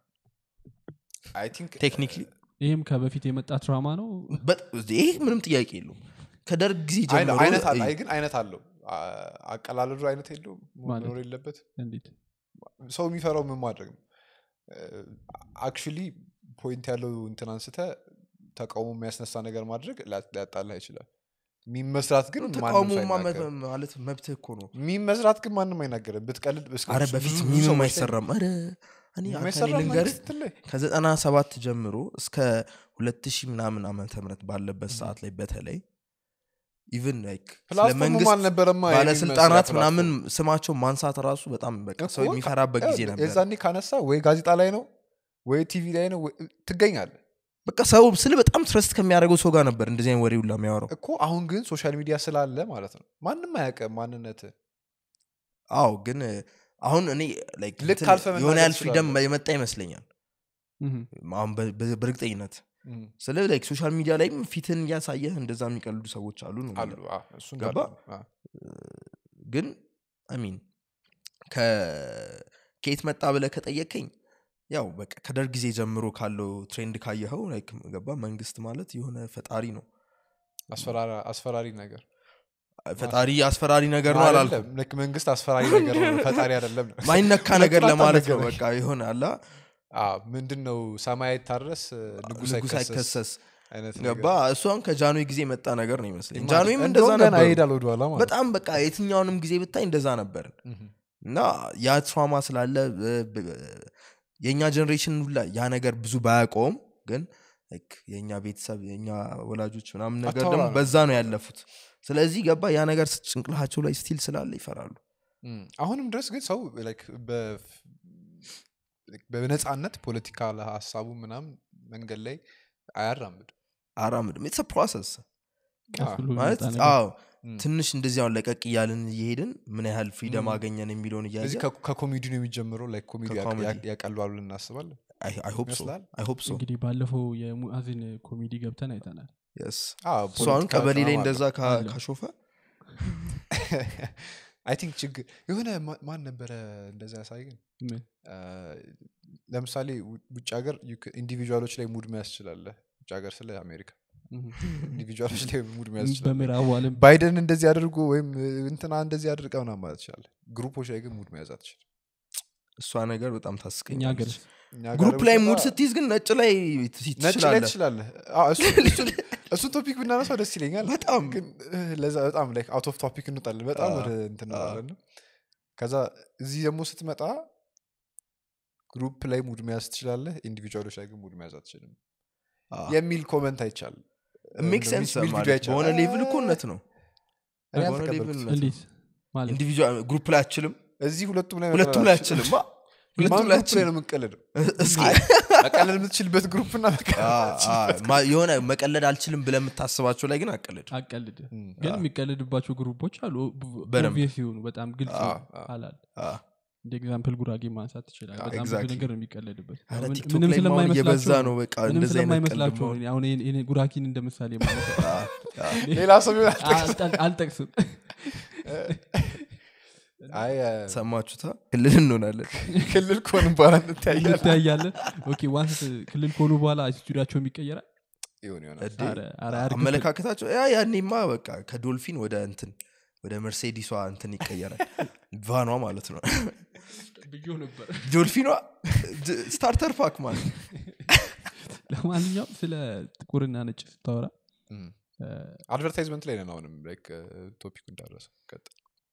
I think technically ይሄም ከበፊት የመጣ ትራውማ ነው ይሄ ምንም ጥያቄ የለውም ከደርግ ጊዜ ጀምሮ ግን አይነት አለው አቀላለዱ አይነት የለውም መኖር የለበት እንዴት ሰው የሚፈራው ምን ማድረግ ነው actually ፖይንት ያለው እንትን አንስተ ተቃውሞ የሚያስነሳ ነገር ማድረግ ሊያጣላ ይችላል ሚመስራት ግን ተቃውሞ ማለት መብት እኮ ነው ሚመስራት ግን ማንንም አይናገርም ብትቀልድ አረ በፊት ምንም አይሰራም አረ እኔ አካልልንገር ከ97 ጀምሮ እስከ 2000 ምናምን ዓመተ ምህረት ባለበት ሰዓት ላይ በተለይ even like ለመንግስት ባለስልጣናት ምናምን ስማቸው ማንሳት ራሱ በጣም በቃ ሰው የሚፈራበት ጊዜ ነበር እዛኔ ካነሳ ወይ ጋዜጣ ላይ ነው ወይ ቲቪ ላይ ነው ትገኛለህ በቃ ሰው ስለ በጣም ትረስት ከሚያደርገው ሰው ጋር ነበር እንደዚህ አይነት ወሬው ለሚያወራው እኮ አሁን ግን ሶሻል ሚዲያ ስላለ ማለት ነው ማንንም አያውቅም ማንነት አዎ ግን አሁን እኔ ላይክ የሆነ ያህል ፍሪደም የመጣ ይመስለኛል አሁን በእርግጠኝነት ስለ ላይክ ሶሻል ሚዲያ ላይ ፊትን ያሳየህ እንደዛ የሚቀልዱ ሰዎች አሉ ነው እሱን ገባ ግን አይ ሚን ከኬት መጣ ብለ ከጠየቀኝ ያው በቃ ከደርግ ጊዜ ጀምሮ ካለው ትሬንድ ካየኸው ላይክ ገባ መንግስት ማለት የሆነ ፈጣሪ ነው አስፈራሪ ነገር አስፈራሪ ነገር ነው አላልኩም ልክ መንግስት አስፈራሪ ነገር ነው ፈጣሪ አይደለም ማይነካ ነገር ለማለት ነው በቃ ይሆነ አላ ምንድነው ሰማይ ታረስ ንጉስ አይከሰስ አይነት ነገር ገባ እሷን ከጃንሆይ ጊዜ መጣ ነገር ነው ይመስለኝ ጃንሆይም እንደዛ ነበር አይሄዳል ወደኋላ ማለት በጣም በቃ የትኛውንም ጊዜ ብታይ እንደዛ ነበር እና ያ ትራውማ ስላለ የኛ ጀነሬሽን ሁላ ያ ነገር ብዙ ባያቆም ግን ላይክ የኛ ቤተሰብ የኛ ወላጆች ምናምን ነገር ደግሞ በዛ ነው ያለፉት ስለዚህ ገባ ያ ነገር ጭንቅላቸው ላይ ስቲል ስላለ ይፈራሉ አሁንም ድረስ ግን ሰው ላይክ በነፃነት ፖለቲካ ለሐሳቡ ምናምን መንገድ ላይ አያራምድም it's a process ማለት አዎ ትንሽ እንደዚህ አሁን ለቀቅ ይያልን ይሄድን ምን ያህል ፍሪደም አገኘን የሚሉን ይያያ እዚህ ከኮሜዲ ነው የሚጀምረው ላይክ ኮሜዲ ያቀልባሉ እናስባለን I hope so እንግዲህ ባለፈው የሙአዚን ኮሜዲ ገብተን አይተናል yes ሶን ቀበሌ ላይ እንደዛ ካሾፈ I think ችግር የሆነ ማን ነበር እንደዛ ያሳየን ለምሳሌ ውጭ ሀገር ኢንዲቪጁዋሎች ላይ ሙድ መያዝ ይችላል ውጭ ሀገር ስለ አሜሪካ ኢንዲቪጁዋሎች ላይ ሙድ መያዝ ይችላል በምዕራቡ ዓለም ባይደን እንደዚህ አድርጎ ወይም እንትና እንደዚህ አድርገውና ማለት ይችላል ግሩፖች ላይ ግን ሙድ መያዝ አትችልም እሷ ነገር በጣም ታስቀኝ ሀገር ግሩፕ ላይ ሙድ ስትይዝ ግን ነጭ ላይ ትችላለህ እሱ ቶፒክ ብናነሳው ደስ ይለኛል በጣም ግን ለዛ በጣም ላይክ አውት ኦፍ ቶፒክ እንጣለን በጣም ወደ እንትን እንላለን ከዛ እዚህ ደግሞ ስትመጣ ግሩፕ ላይ ሙድ መያዝ ትችላለህ ኢንዲቪጁዋሎች ላይ ግን ሙድ መያዝ አትችልም የሚል ኮሜንት አይቻል ሜክ ሴንስ ማለት በሆነ ሌቭል እኮ እውነት ነው በሆነ ሌቭል ማለት ኢንዲቪጁዋል ግሩፕ ላይ አትችልም እዚህ ሁለቱም ላይ አትችልም ሁለቱም ላይ ነው የምንቀልደው መቀለድ የምትችልበት ግሩፕና የሆነ መቀለድ አልችልም ብለህ የምታስባቸው ላይ ግን አቀልድ ግን የሚቀልድባቸው ግሩፖች አሉ ኦብቪየስ ይሆኑ በጣም ግልጽ አላል እንደ ኤግዛምፕል ጉራጌ ማንሳት ትችላለህ በጣም ብዙ ነገር ነው የሚቀለድበት ምንም ስለማይመስላቸው ነው በቃ እንደዚህ ስለማይመስላቸው አሁን እኔ ጉራኪን እንደምሳሌ ማለት ሌላ ሰው አልጠቅስም አይ ሰማችሁታ ክልል እንሆናለን ክልል ኮን በኋላ እንታያለን ኦኬ ዋንስ ክልል ኮኑ በኋላ አቲቲዩዳቸው የሚቀየራል አመለካከታቸው ያኔማ በቃ ከዶልፊን ወደ እንትን ወደ መርሴዲሷ እንትን ይቀየራል ቫኗ ማለት ነው ብዬው ነበር ዶልፊኗ ስታርተር ፓክ ማለት ለማንኛውም ስለ ጥቁርና ነጭ ስታወራ አድቨርታይዝመንት ላይ ነን አሁንም ላይክ ቶፒኩ እንዳረሰ ቀጥ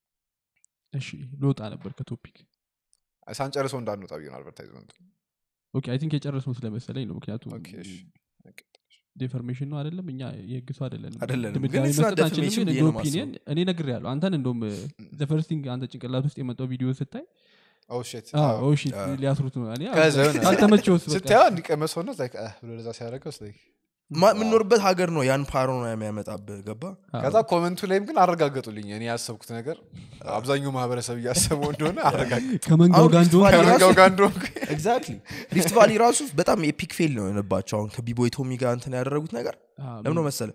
እሺ ሎጣ ነበር ከቶፒክ ሳንጨርሰው እንዳንወጣ ቢሆን አድቨርታይዝመንት ኦኬ አይ ቲንክ የጨረስነው ስለመሰለኝ ነው ምክንያቱም ኦኬ እሺ ዴፎርሜሽን ነው አይደለም እኛ የግሱ አይደለም ግን it's not defamation ግን ኦፒኒየን እኔ ነግሬያለሁ አንተን እንደውም the first thing አንተ ጭንቅላት ውስጥ የመጣው ቪዲዮ ስታይ oh shit ሊያስሩት ነው እኔ ከዛው አልተመቸውስ በቃ ስታየው እንዲቀመሰው ነው like ብሎ ለዛ ሲያደርገው like ምንኖርበት ሀገር ነው ያን ፓራኖያ የሚያመጣብህ ገባ ከዛ ኮሜንቱ ላይም ግን አረጋገጡልኝ እኔ ያሰብኩት ነገር አብዛኛው ማህበረሰብ ያሰበው እንደሆነ አረጋገጡ ከመንጋው ጋንዶ ኤግዛክትሊ ሪፍት ቫሊ ራሱ በጣም ኤፒክ ፌል ነው የነበረው አሁን ከቢቦይ ቶሚ ጋር እንትን ያደረጉት ነገር ለምን ነው መሰለ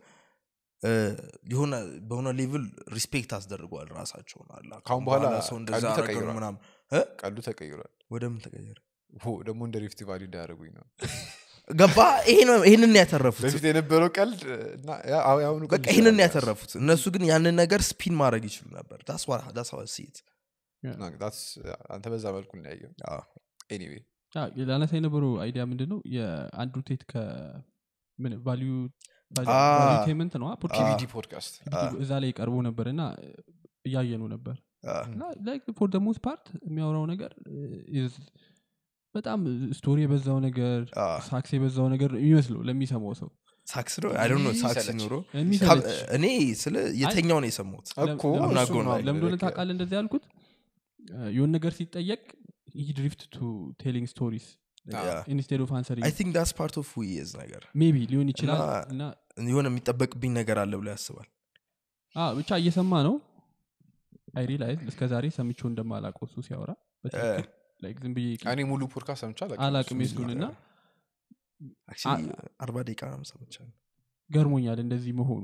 የሆነ በሆነ ሌቭል ሪስፔክት አስደርጓል ራሳቸውን አላ ካሁን በኋላ ሰው እንደዛ አረጋግጥ ምናምን ቀሉ ተቀይሯል ወደምን ተቀየረ ደግሞ እንደ ሪፍት ቫሊ እንዳያረጉኝ ነው ገባ ይሄንን ያተረፉት በፊት የነበረው ቀልድ እና ያው በቃ ይሄንን ያተረፉት እነሱ ግን ያንን ነገር ስፒን ማድረግ ይችላል ነበር that's how I see it that's አንተ በዛ መልኩ ነው ያየው anyway ላነሳ የነበረው አይዲያ ምንድነው የአንድሩ ቴት ከምን ቫልዩ ቴመንት ነው ፒቪዲ ፖድካስት እዛ ላይ ቀርቦ ነበርና እያየነው ነበር እና like for the most part የሚያወራው ነገር is በጣም ስቶሪ የበዛው ነገር ሳክስ የበዛው ነገር የሚመስለው ለሚሰማው ሰው ሳክስ ነው I don't know ሳክስ ኖሮ እኔ ስለ የተኛው ነው የሰማሁት እኮ ለምን እንደሆነ ታውቃለህ እንደዚህ ያልኩት የሆነ ነገር ሲጠየቅ he drift to telling stories instead of answering I think that's part of who he is ነገር maybe ሊሆን ይችላል እና የሆነ የሚጠበቅብኝ ነገር አለ ብሎ ያስባል ብቻ እየሰማ ነው I realize እስከዛሬ ሰምቼው እንደማላውቀው እሱ ሲያወራ በትክክል like ዝም ብዬ እኔ ሙሉ ፖድካስት ሰምቻለሁ አላቅም ይስሉንና actually 40 ደቂቃ ነው ሰምቻለሁ ገርሞኛል እንደዚህ መሆኑ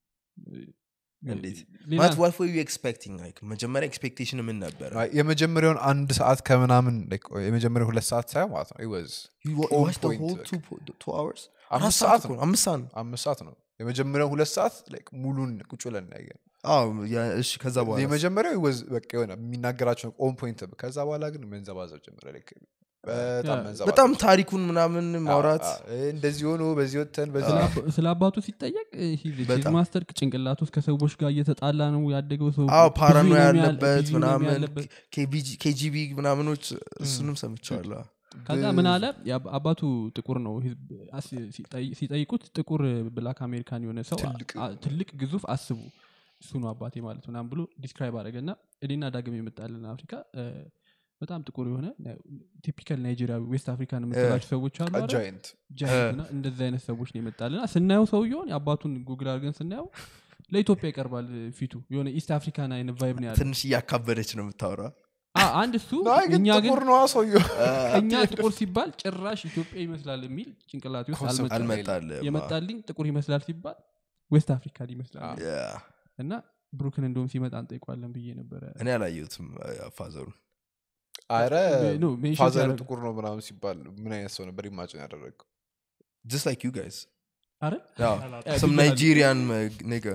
እንዴት what were you expecting like መጀመሪያ ኤክስፔክቴሽን ምን ነበር የመጀመሪያውን 1 ሰዓት ከምናምን like የመጀመሪያው 2 ሰዓት ሳይሆን ማለት ነው it was you watched the whole 2 hours 5 ሰዓት ነው የመጀመሪያው 2 ሰዓት like ሙሉን ቁጭ ብለን ያየን እሺ ከዛ በኋላ የመጀመሪያው was በቃ የሆነ የሚናገራቸው ኦን ፖይንት ከዛ በኋላ ግን መንዘባዘብ ጀመረ like በጣም ታሪኩን ምናምን ማውራት እንደዚህ ሆኖ በዚህ ወተን በዚህ ስለ አባቱ ሲጠየቅ ማስተር ጭንቅላቱ እስከ ሰዎች ጋር እየተጣላ ነው ያደገው ሰው ፓራኖ ያለበት ምናምን KGB ምናምኖች እሱንም ሰምቻለሁ ከዛ ምን አለ አባቱ ጥቁር ነው ሲጠይቁት ጥቁር ብላክ አሜሪካን የሆነ ሰው ትልቅ ግዙፍ አስቡ እሱ ነው አባቴ ማለት ነው ብሎ ዲስክራይብ አደረገና እኔና ዳግም የመጣልን አፍሪካ በጣም ጥቁር የሆነ ቲፒካል ናይጄሪያ ዌስት አፍሪካን የምትላቸው ሰዎች አሉ ጃይንት እና እንደዛ አይነት ሰዎች ነው የመጣልና ስናየው ሰውየውን የአባቱን ጉግል አድርገን ስናየው ለኢትዮጵያ ይቀርባል ፊቱ የሆነ ኢስት አፍሪካን አይነት ቫይብ ነው ያለው ትንሽ ያካበደች ነው የምታወራው አንድ እሱ እኛ ግን ጥቁር ነው ሰውየው እኛ ጥቁር ሲባል ጭራሽ ኢትዮጵያ ይመስላል የሚል ጭንቅላቱ ውስጥ የመጣልኝ ጥቁር ይመስላል ሲባል ዌስት አፍሪካን ይመስላል እና ብሩክን እንደውም ሲመጣ እንጠይቋለን ብዬ ነበር እኔ አላየሁትም ፋዘሩ አረ ፋዘሩ ጥቁር ነው ምናምን ሲባል ምን አይነት ሰው ነበር ኢማጂን ያደረገው just like you guys አረ some Nigerian nigga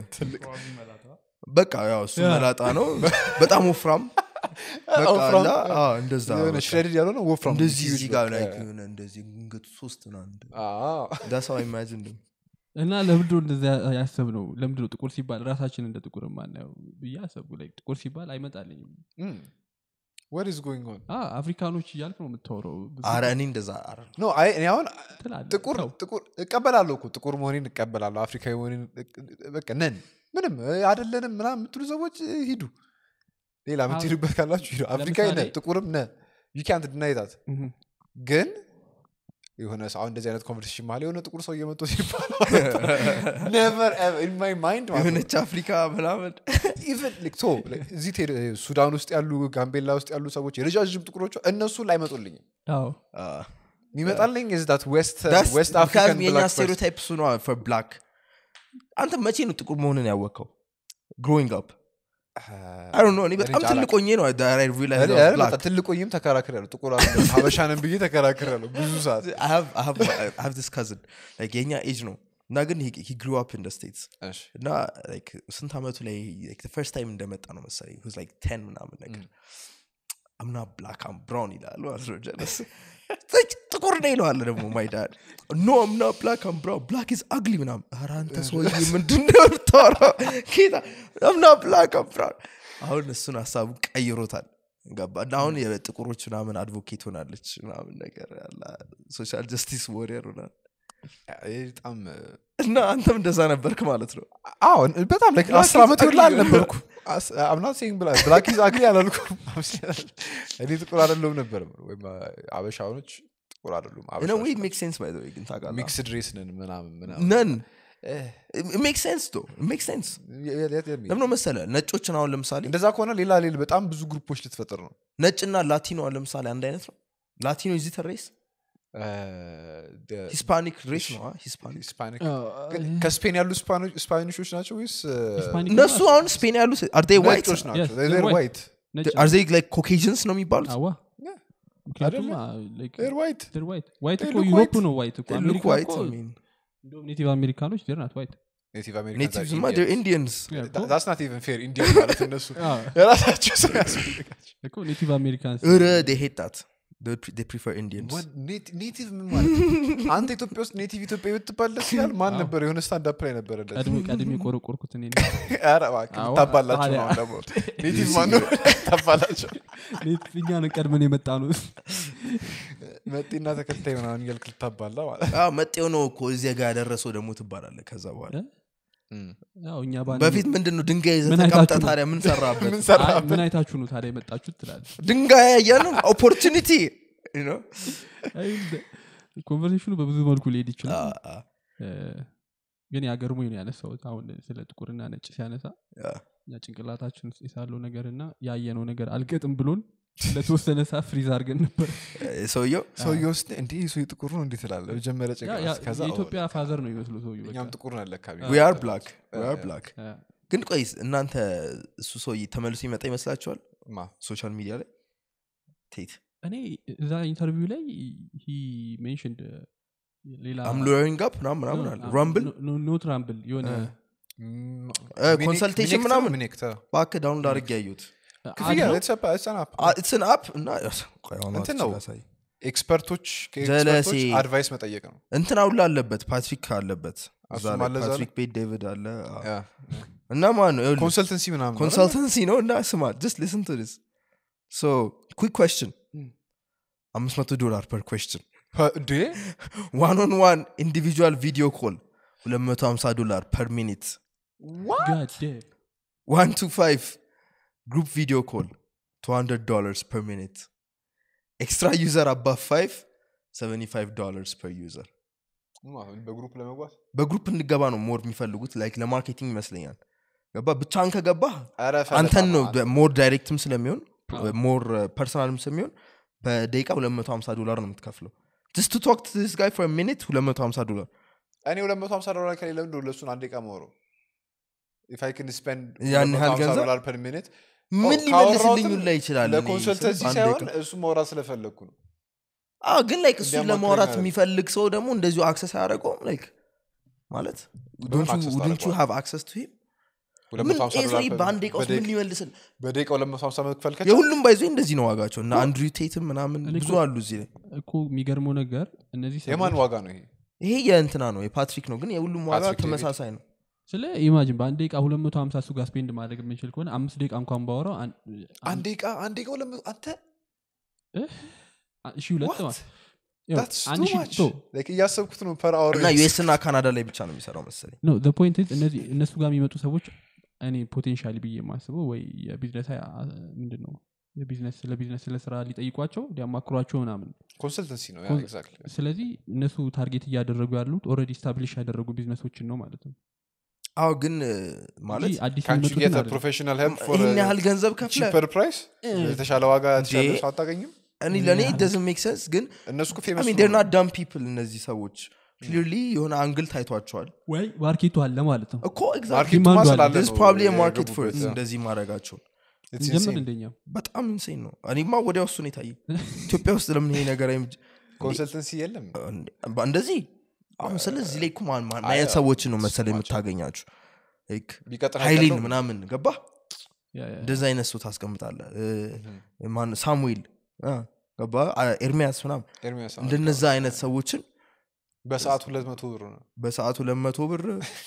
በቃ ያው እሱ መላጣ ነው በጣም ወፍራም በቃ እንደዛ shredded ያለው ነው ወፍራም እንደዚህ እዚህ ጋር like እንደዚህ እንግዲህ 3 ነው አንድ that's how I imagine them እና ለምንድነው እንደዛ ያሰብነው ለምንድነው ጥቁር ሲባል ራሳችን እንደ ጥቁር ማናየው በያሰቡ ላይ ጥቁር ሲባል አይመጣልኝም what is going on አፍሪካኖች ይያልክ ነው የምታወራው አረ እኔ እንደዛ አረ no እኔ አሁን ጥቁር እቀበላለሁ እኮ ጥቁር መሆኔን እቀበላለሁ አፍሪካዊ መሆኔን በቃ ነን ምንም አይደለንም ምናምን የምትሉ ሰዎች ሂዱ ሌላ ምትሉበት ካላችሁ ሂዱ አፍሪካዊ ነን ጥቁርም ነን you can't deny that ግን የሆነ ሰው እንደዚህ አይነት ኮንቨርሴሽን ማለት የሆነ ጥቁር ሰው እየመጣ ሲባል never ever in my mind የሆነች አፍሪካ ምናምን even like so እዚህ ሱዳን ውስጥ ያሉ ጋምቤላ ውስጥ ያሉ ሰዎች የረጃጅም ጥቁሮች እነሱ ላይ አይመጡልኝም የሚመጣልኝ is that west African black stereotype ነው for black አንተ መቼ ነው ጥቁር መሆንን ያወቀው growing up I don't know እኔ በጣም ትልቆኝ ነው I realize black ትልቆኝም ተከራክራለሁ ጥቁር አይደለም ሀበሻንም ብዬ ተከራክራለሁ ብዙ ሰዓት I have this cousin like የኛ age ነው እና ግን he grew up in the states እና like ስንት አመቱ ላይ like the first time እንደመጣ ነው መሰለኝ he was like 10 ምናምን ነገር I'm not black I'm brown ይላል አስረጀለስ ጥቁር ነኝ ይለዋል ደግሞ my dad no I'm not black I'm brown black is ugly ምናምን ኧረ አንተ ሰውዬ ምንድነው የምታወራው ጌታ I'm not black I'm brown አሁን እሱን ሐሳቡን ቀይሮታል ገባና አሁን የጥቁሮች ምናምን አድቮኬት ሆናለች ምናምን ነገር ያላ ሶሻል ጀስቲስ ዋሪየር ሆናል በጣም እና አንተም እንደዛ ነበርክ ማለት ነው አዎ በጣም like 10 ዓመት ይላል ነበርኩ I'm not saying black is ugly አላልኩም እኔ ጥቁር አይደለም ነበር ወይም አበሻዎች ጥቁር አይደሉም አበሻ ነው it makes sense by the way ግን ታውቃለህ mixed race ነን ምናምን none it makes sense though it makes sense ለምን መሰለህ ነጮችን አሁን ለምሳሌ እንደዛ ከሆነ ሌላ በጣም ብዙ ግሩፖች ልትፈጥር ነው ነጭና ላቲኖ አሁን ለምሳሌ አንድ አይነት ነው ላቲኖ is it a race hispanic race ነው hispanic ከስፔን ያሉ ስፓኒሾች ናቸው ወይስ እነሱ አሁን ስፔን ያሉ are they white ናቸው they're white are they like Caucasians ነው የሚባሉት አዋ they're white እኮ ዩሮፕ ነው white እኮ አሜሪካ እኮ እንደውም ኔቲቭ አሜሪካኖች they're not white native Americans natives they're Indians that's not even fair Indian ማለት እነሱ የራሳቸው ሰው ያስፈልጋቸው እኮ ኔቲቭ አሜሪካንስ they hate that they prefer Indians what native ማለት አንተ ኢትዮጵያ ውስጥ native ኢትዮጵያ ብትባል ደስ ይላል ማን ነበር የሆነ ስታንድ አፕ ላይ ነበር እንደዚህ ቀድሜ ቆረቆርኩት እኔ ኧረ እባክህ ታባላችሁ ነው ደግሞ native ማን ነው ታባላችሁ native እኛን ቀድመን የመጣ ነው መጤና ተከታይ ምናምን እያልክ ልታባላ ማለት መጤው ነው እኮ እዚህ ጋር ያደረሰው ደግሞ ትባላለህ ከዛ በኋላ ያው እኛ ባን በፊት ምንድነው ድንጋይ ተቀምጣ ታዲያ ምን ሰራበት ምን አይታችሁ ነው ታዲያ የመጣችሁት ትላለህ ድንጋይ ያያኑ ኦፖርቹኒቲ you know ኮንቨርሴሽኑ በብዙ መልኩ ሊሄድ ይችላል ግን ያገርሙኝ ነው ያነሳው አሁን ስለ ጥቁርና ነጭ ሲያነሳ ያ ጭንቅላታችን ውስጥ ያለው ነገርና ያየነው ነገር አልገጥም ብሎን ለተወሰነ ሰዓት ፍሪዝ አድርገን ነበር ሰውየው ውስጥ እንዴ ሰው ጥቁር ነው እንዴ ትላለህ መጀመሪያ ጭንቅላት ከዛ የኢትዮጵያ ፋዘር ነው ይመስሉ ሰውየው እኛም ጥቁር ነን ለካ we are black ግን ቆይስ እናንተ እሱ ሰውዬ ተመልሶ ይመጣ ይመስላችኋል ሶሻል ሚዲያ ላይ ቴት እኔ እዛ ኢንተርቪው ላይ he mentioned ሌላ I'm lowering up ምናምን አለ rumble not rumble የሆነ ኮንሰልቴሽን ምናምን ባክ ዳውንሎድ አድርጌ ያዩት ክፍያ it's an app እና እንትን ነው ኤክስፐርቶች ከኤክስፐርቶች አድቫይስ መጠየቅ ነው እንትን አውላ አለበት ፓትሪክ አለበት ፓትሪክ ቤት ዴቪድ አለ እና ማን ነው ኮንሰልተንሲ ነው እና ስማ just listen to this so quick question $500 per question day one on one individual video call $250 per minute what god damn 1 to 5 group video call $200 per minute extra user above 5 $75 per user በግሩፕ ለመግባት በግሩፕ እንገባ ነው ሞር የሚፈልጉት ላይክ ለማርኬቲንግ ይመስለኛል ገባ ብቻን ከገባ አንተን ነው ሞር ዳይሬክትም ስለሚሆን ሞር ፐርሰናልም ስለሚሆን በደቂቃ $250 ነው የምትከፍለው just to talk to this guy for a minute $250 እኔ $250 ከሌለ እንደው ለሱን አንድ ደቂቃ ሞሮ if I can spend $250 per minute ምን ሊመልስልኝ ላይ ይችላል ለኮንሰልተንሲ ሳይሆን እሱ ማውራት ስለፈለኩ ነው ግን ላይክ እሱ ለማውራት የሚፈልግ ሰው ደግሞ እንደዚሁ አክሰስ ያደርገው ላይክ ማለት don't you have access to him $250 ባንዴ ቆስ ምን ሊመልስል በደቂቃው $250 መክፈል ከቻለ የሁሉም ባይዞ እንደዚህ ነው ዋጋቸው እና አንድሪው ቴትም ምናምን ብዙ አሉ እዚህ ላይ እኮ የሚገርመው ነገር እነዚህ ሰዎች የማን ዋጋ ነው ይሄ የእንትና ነው የፓትሪክ ነው ግን የሁሉም ዋጋ ተመሳሳይ ነው ስለ ኢማጂን በአንድ ደቂቃ 250 ሱ ጋር ስፔንድ ማድረግ የምንችል ከሆነ 5 ደቂቃ እንኳን ባወራው አንድ ደቂቃ 200 አንተ እሺ ሁለት ማለት that's too much like ያሰብኩት ነው per hour እና ዩኤስ እና ካናዳ ላይ ብቻ ነው የሚሰራው መሰለኝ no the point is እነሱ ጋር የሚመጡ ሰዎች እኔ ፖቴንሻሊ ብዬ የማስበው ወይ የቢዝነስ ምንድነው የቢዝነስ ስለ ስራ ሊጠይቋቸው ሊያማክሯቸው ምናምን ኮንሰልተንሲ ነው exactly ስለዚህ እነሱ ታርጌት እያደረጉ ያሉት ኦሬዲ ስታብሊሽ ያደረጉ ቢዝነሶችን ነው ማለት ነው አው ግን ማለት can't you get a professional help for ይሄን ያህል ገንዘብ ከፍለ cheaper price የተሻለ ዋጋ ተሻለ ሰው አታገኝም እኔ ለኔ it doesn't make sense ግን እነሱ ፌመስ I mean they're not dumb people እነዚህ ሰዎች clearly የሆነ አንግል ታይቷቸዋል ወይ ማርኬቱ አለ ማለት ነው እኮ exactly there's probably a market for it እንደዚህ ማረጋቸው ጀመር እንደኛ በጣም insane ነው እኔማ ወዲያው እሱ ነው የታየኝ ኢትዮጵያ ውስጥ ለምን ይሄ ነገር ኮንሰልተንሲ የለም እንደዚህ አሁን ስለዚህ ላይ ኩማን ማን ሰዎች ነው መሰለኝ የምታገኛችሁ like ሃይሊን ምናምን ገባ እንደዛ አይነት ሰው ታስቀምጣለህ ማን ሳሙኤል ገባ ኤርሚያስ ምናምን እንደነዛ አይነት ሰዎችን በሰዓት 200 ብር ነው በሰዓት 200 ብር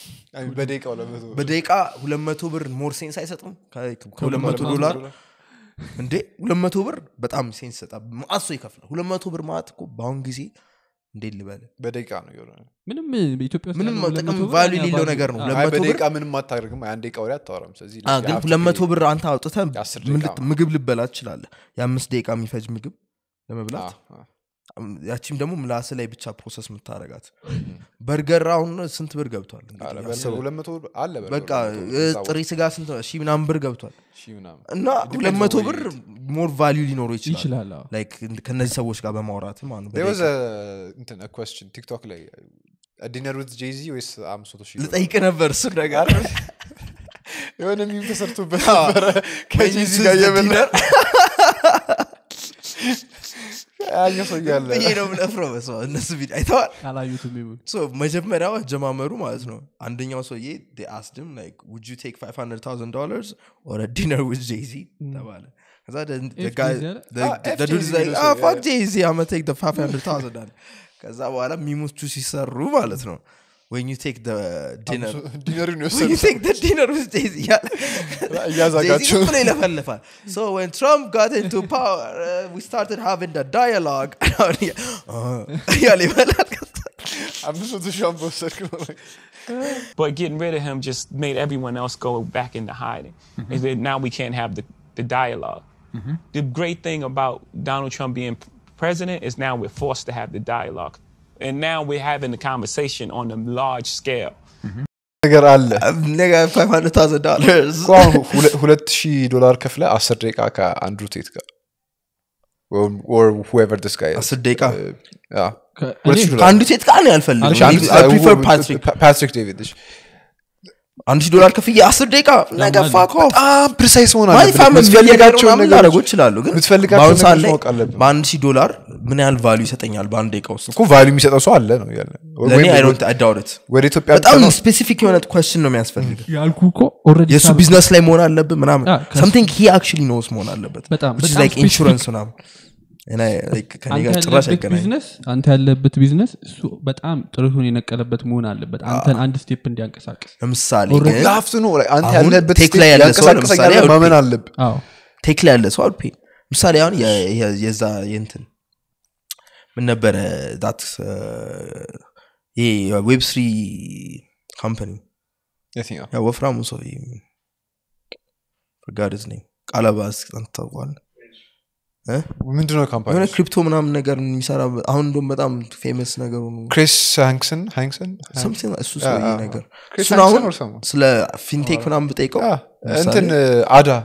በደቂቃ 200 ብር ሞር ሴንስ አይሰጥም $200 እንዴ 200 ብር በጣም ሴንስ ይሰጣል ማአሶ ይከፍላል 200 ብር ማለት እኮ ባሁን ጊዜ እንዴ ልበል በደቂቃ ነው ይሆናል ምንም በኢትዮጵያ ውስጥ ምንም ጥቅም ቫልዩ ሊለው ነገር ነው 200 ብር በደቂቃ ምንም አታደርግም አንድ ደቂቃ ወሬ አታወራም ስለዚህ ግን 200 ብር አንተ አውጥተህ ምግብ ልበላ ትችላለህ የ5 ደቂቃ የሚፈጅ ምግብ ለመብላት ያቺም ደግሞ ምላስ ላይ ብቻ ፕሮሰስ የምታረጋት በርገር አሁን ስንት ብር ገብቷል እንግዲህ 200 አለ በቃ ጥሬ ስጋ ስንት ሺህ ምናምን ብር ገብቷል እና 200 ብር ሞር ቫልዩ ሊኖረው ይችላል ላይክ ከነዚህ ሰዎች ጋር በማውራት ማለት ነው there was a question TikTok ላይ a dinner with Jay-Z ወይስ 500,000 ልጠይቅ ነበር እሱ ነገር የሆነ ምን ተሰርቶበት ነበር ከጄዚ ጋር የበላ አየው ሰው ያለ ይሄ ነው ምንፍረው በሰው እነሱ ቪዲዮ አይተዋል አላዩትም ይሁን ሶ መጀመሪያው ጀማመሩ ማለት ነው አንደኛው ሰውዬ they asked him like would you take $500,000 or a dinner with Jay-Z ተባለ ከዛ the dude is like fuck Jay-Z I'm going to take the $500,000 ከዛ በኋላ ሚሙቹ ሲሰሩ ማለት ነው when you take the dinner when you take the dinner with Jay-Z ያዛጋችሁ so when Trump got into power we started having the dialogue but getting rid of him just made everyone else go back into hiding and then now we can't have the dialogue the great thing about Donald Trump being president is now we're forced to have the dialogue and now we're having the conversation on a large scale ነገር አለ ነገር $500,000 $2,000 ከፍለ 10 ደቂቃ ከአንድሩ ቴት ጋር or whoever this guy is 10 ደቂቃ ከአንድሩ ቴት ጋር ነው ያልፈልግ I prefer Patrick David $1,000 ከፍዬ 10 ደቂቃ ነገ ፋኮ በጣም ፕሪሳይስ ሆነ ምትፈልጋቸው ነገሮች ይችላሉ ግን ምትፈልጋቸው ነገሮች አለበት $1,000 ምን ያህል ቫልዩ ይሰጠኛል በአንድ ደቂቃ ውስጥ እኮ ቫልዩ የሚሰጠው ሰው አለ ነው ያለ ለኔ I don't doubt it ወደ ኢትዮጵያ በጣም ስፔሲፊክ የሆነ question ነው የሚያስፈልግ ያልኩ እኮ ኦሬዲ የሱ ቢዝነስ ላይ መሆን አለበት ምናምን something he actually knows መሆን አለበት which is like insurance ምናምን እና like ከኔጋ ጭራሽ አይገናኝ ቢዝነስ አንተ ያለበት ቢዝነስ እሱ በጣም ጥሩ ሆነ የነቀለበት መሆን አለበት አንተን አንድ ስቴፕ እንዲያንቀሳቅስ ለምሳሌ ላፍቱ ነው አንተ ያለበት ስቴፕ ያንቀሳቅሳል ማመን አለበት አዎ ቴክ ላይ ያለ ሰው አልኩ ምሳሌ አሁን የዛ የእንትን ምን ነበር that web3 company የትኛው ያ ወፍራሙ ሰው forgot his name ቃላባስ አንተዋል ምንድነው ካምፓኒ የሆነ ክሪፕቶ ምናምን ነገር የሚሰራ አሁን እንደውም በጣም ፌመስ ነገር ነው ክሪስ ሃንክሰን something እሱ ሰው ነገር እሱ አሁን ስለ ፊንቴክ ምናምን ብጠይቀው እንትን አዳ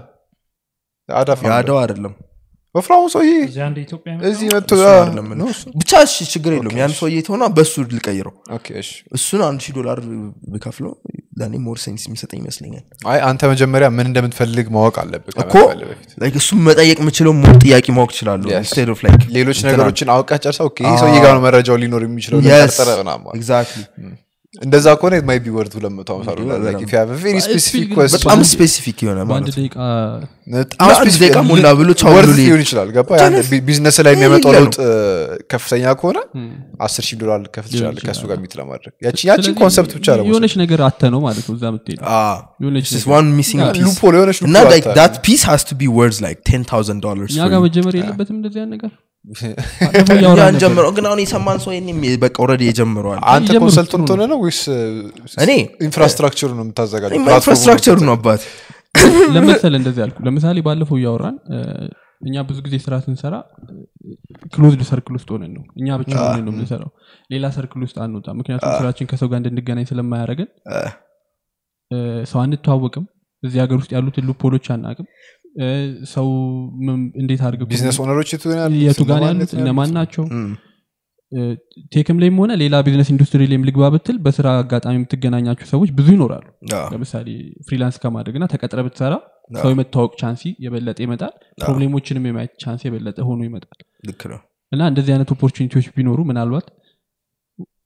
አይደለም ወፍራሙ ሰውዬ እዚህ መጥቶ ብቻ ችግር የለውም ያን ሰውዬ ተሆና በሱ ልቀይረው ኦኬ እሺ እሱን $1,000 ብከፍለው ለኔ ሞር ሴንስ የሚሰጠኝ ይመስለኛል አይ አንተ መጀመሪያ ምን እንደምትፈልግ ማወቅ አለበት እኮ like እሱ መጠየቅ የምችለው ሞር ጥያቄ ማወቅ ይችላል instead of like ሌሎች ነገሮችን አውቀህ ጨርሰው ኦኬ ይሄ ሰውዬ ጋር ነው መረጃው ሊኖር የሚችለው ተጠረጠረና exactly እንደዛ ከሆነ it might be worth $250 like if you have a very specific question በጣም ስፔሲፊክ የሆነ በአንድ ደቂቃ ደቂቃ ሞላ ብሎ ቻውሉ ሊሆን ይችላል ገባ ያን ቢዝነስ ላይ የሚያመጣው ለውጥ ከፍተኛ ከሆነ $10,000 ከፍል ይችላል ከሱ ጋር ሚት ለማድረግ ያቺን ኮንሰፕት ብቻ ነው የሆነች ነገር አተ ነው ማለት ነው እዛ ምትሄድ የሆነች one missing piece loophole የሆነች እና like that piece has to be worth like $10,000 ያ ጋር መጀመር የለበትም እንደዚህ ያን ነገር ያን ጀምሮ ግን አሁን የሰማን ሰው እኔ በቃ ኦሬዲ የጀምረዋል አንተ ኮንሰልታንት ሆነ ነው ወይስ እኔ ኢንፍራስትራክቸሩ ነው የምታዘጋጀው ኢንፍራስትራክቸሩ ነው አባት ለምሳሌ እንደዚህ ያልኩ ለምሳሌ ባለፈው ያወራን እኛ ብዙ ጊዜ ስራ ስንሰራ ክሎዝድ ሰርክል ውስጥ ሆነን ነው እኛ ብቻ ሆነን ነው የምንሰራው ሌላ ሰርክል ውስጥ አንወጣ ምክንያቱም ስራችን ከሰው ጋር እንድንገናኝ ስለማያደርገን ሰው አንተዋወቅም እዚህ ሀገር ውስጥ ያሉት ሉፖሎች አናቅም ሰው እንዴት አድርገው ቢዝነስ ኦነሮች የቱ ጋር ያሉት እነማን ናቸው ቴክም ላይም ሆነ ሌላ ቢዝነስ ኢንዱስትሪ ላይም ልግባ ብትል በስራ አጋጣሚ የምትገናኛቸው ሰዎች ብዙ ይኖራሉ ለምሳሌ ፍሪላንስ ከማድረግና ተቀጥረ ብትሰራ ሰው የመታወቅ ቻንስ የበለጠ ይመጣል ፕሮብሌሞችንም የማየት ቻንስ የበለጠ ሆኖ ይመጣል ልክ ነው እና እንደዚህ አይነት ኦፖርቹኒቲዎች ቢኖሩ ምናልባት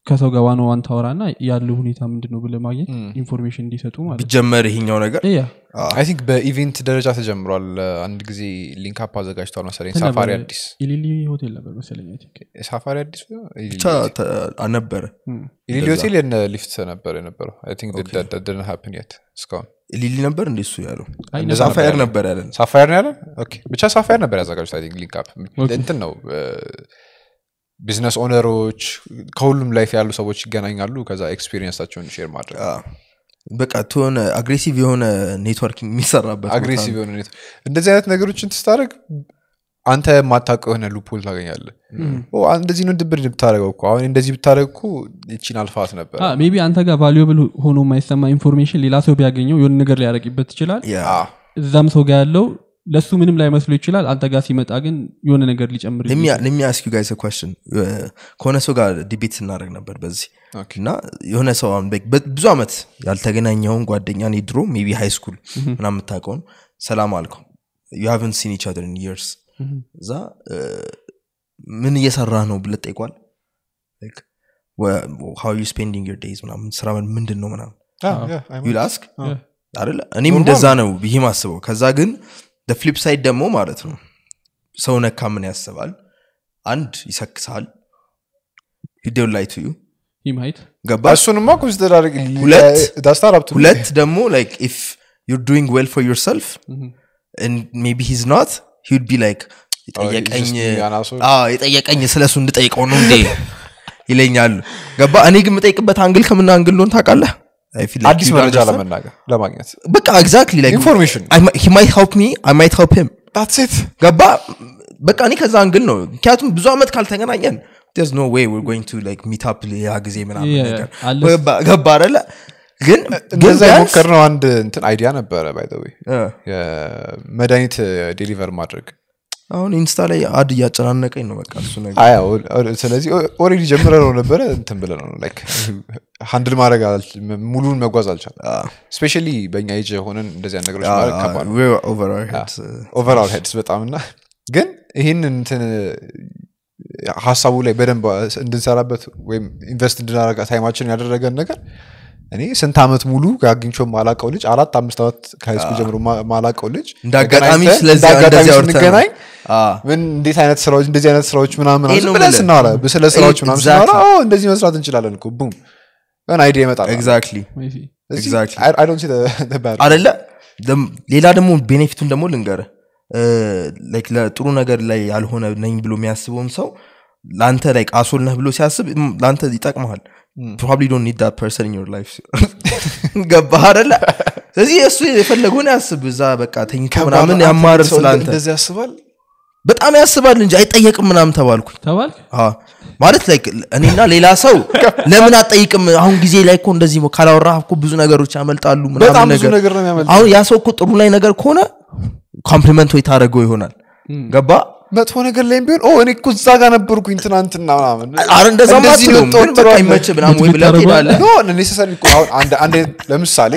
ከሰው ጋር ዋን ታወራና ያለው ሁኔታ ምንድነው ብለ ማግኘት ኢንፎርሜሽን እንዲሰጡ ማለት ቢጀመር ይሄኛው ነገር I think በኢቨንት ደረጃ ተጀምሯል አንድ ጊዜ ሊንክ አፕ አዘጋጅቷል መሰለኝ ሳፋሪ አዲስ ኢሊሊ ሆቴል ነበር መሰለኝ ሳፋሪ አዲስ አነበረ ኢሊሊ ሆቴል የነ ሊፍት ነበር የነበረው I think that didn't happen yet እስካሁን ኢሊሊ ነበር እንደሱ ያለው ሳፋየር ነበር ያለን ሳፋየር ነው ያለው ኦኬ ብቻ ሳፋየር ነበር ያዘጋጁት I think ሊንክ አፕ እንትን ነው ቢዝነስ ኦነሮች ከሁሉም ላይፍ ያሉ ሰዎች ይገናኛሉ ከዛ ኤክስፒሪየንሳቸውን ሼር ማድረግ በቃ ተሆነ አግሬሲቭ የሆነ ኔትወርኪንግ የሚሰራበት አግሬሲቭ የሆነ ኔትወርክ እንደዚህ አይነት ነገሮችን ተስታረግ አንተ ማታውቀው የሆነ ሉፕሆል ታገኛለህ እንደዚህ ነው ድብር ብታረጋው እኮ አሁን እንደዚህ ብታረግኩ እቺን አልፋት ነበር ሜቢ አንተ ጋር ቫልዩብል ሆኖ የማይሰማ ኢንፎርሜሽን ሌላ ሰው ቢያገኘው የሆነ ነገር ሊያረግበት ይችላል እዛም ሰው ጋር ያለው ለሱ ምንም ላይ መስሎ ይችላል አንተ ጋር ሲመጣ ግን የሆነ ነገር ሊጨምር ይችላል let me ask you guys a question ከሆነ ሰው ጋር ዲቤት እናደርግ ነበር በዚህ እና የሆነ ሰው ብዙ አመት ያልተገናኘውን ጓደኛ ነው ድሮ ሜቢ ሃይ ስኩል ምናምን የምታውቀው ሰላም አልከው you haven't seen each other in years እዛ ምን እየሰራ ነው ብለ ጠይቋል like how are you spending your days ምናምን ስራ ምንድነው ምናምን you ask አይደለ እኔም እንደዛ ነው ብዬ ማስበው ከዛ ግን the flip side ደግሞ ማለት ነው ሰው ነካ ምን ያስባል አንድ ይሰክሳል he don't lie to you he might ገባ እሱንማ ኮንሲደር አድርግ ሁለት ደግሞ like if you're doing well for yourself and maybe he's not he would be like ይጠየቀኝ ስለሱ እንድጠይቀው ነው እንዴ ይለኛል ገባ እኔ ግን መጠይቅበት አንግል ከምን አንግል ነው ታውቃለህ አዲስ መረጃ ለማግኘት በቃ exactly like information he might help me I might help him that's it ገባ በቃ እኔ ከዛ አንግል ነው ምክንያቱም ብዙ አመት ካልተገናኘን there's no way we're going to like meet up ያ ጊዜ ምናምን ነገር ገባ አይደለ ግን እንደዛ ሞከርነው አንድ እንትን አይዲያ ነበረ by the way የመድኃኒት ዴሊቨር ማድረግ አሁን ኢንስታ ላይ አድ ያጨናነቀኝ ነው በቃ እሱ ነገር አዎ ስለዚህ ኦሬዲ ጀምረነው ነበር እንትን ብለነው ላይክ ሃንድል ማድረግ ሙሉን መጓዝ አልቻለም ስፔሻሊ በእኛ ኤጅ ሆነን እንደዚህ አይነት ነገሮች ማድረግ ከባድ we were over our heads በጣምና ግን ይሄን እንትን ሐሳቡ ላይ በደንብ እንድንሰራበት ወይም ኢንቨስት እንድናደርግ ታይማችን ያደረገን ነገር እኔ ስንት አመት ሙሉ ጋግንቾም ማላቀው ልጅ 4-5 አመት ከሃይስኩል ጀምሮ ማላቀው ልጅ እንዳጋጣሚ ስለዚህ እንደዚህ አውርተናል ምን እንዴት አይነት ስራዎች እንደዚህ አይነት ስራዎች ምናምን ብለን ስናወራ በስለ ስራዎች ምናምን ስናወራ እንደዚህ መስራት እንችላለን እኮ ቡም ምን አይዲያ ይመጣል exactly I don't see the bad አይደለ ሌላ ደግሞ ቤኔፊቱን ደግሞ ልንገር like ለጥሩ ነገር ላይ ያልሆነ ነኝ ብሎ የሚያስበውን ሰው ላንተ like አሶል ነህ ብሎ ሲያስብ ላንተ ይጠቅማል probably don't need that person in your life ገባህ አይደለ ስለዚህ እሱ የፈለገውን ያስብ እዛ በቃ ተኝቶ ምናምን ያማር ስላንተ እንደዚህ ያስባል በጣም ያስባል እንጂ አይጠየቅም ምናምን ተባልኩኝ ማለት like እኔና ሌላ ሰው ለምን አጠይቅም አሁን ጊዜ ላይ እኮ እንደዚህ ካላወራህ እኮ ብዙ ነገሮች ያመልጣሉ ምናምን ነገር አሁን ያ ሰው እኮ ጥሩ ላይ ነገር ከሆነ ኮምፕሊመንት ወይ ታረገው ይሆናል ገባ መጥፎ ነገር ላይ ቢሆን እኔ እኮ እዛ ጋር ነበርኩኝ ትናንትና ምናምን አረ እንደዛ ማለት ነው ግን በቃ ይመች ምናምን ወይ ብለህ ትሄዳለህ ኖ necessary እኮ አሁን አንድ ለምሳሌ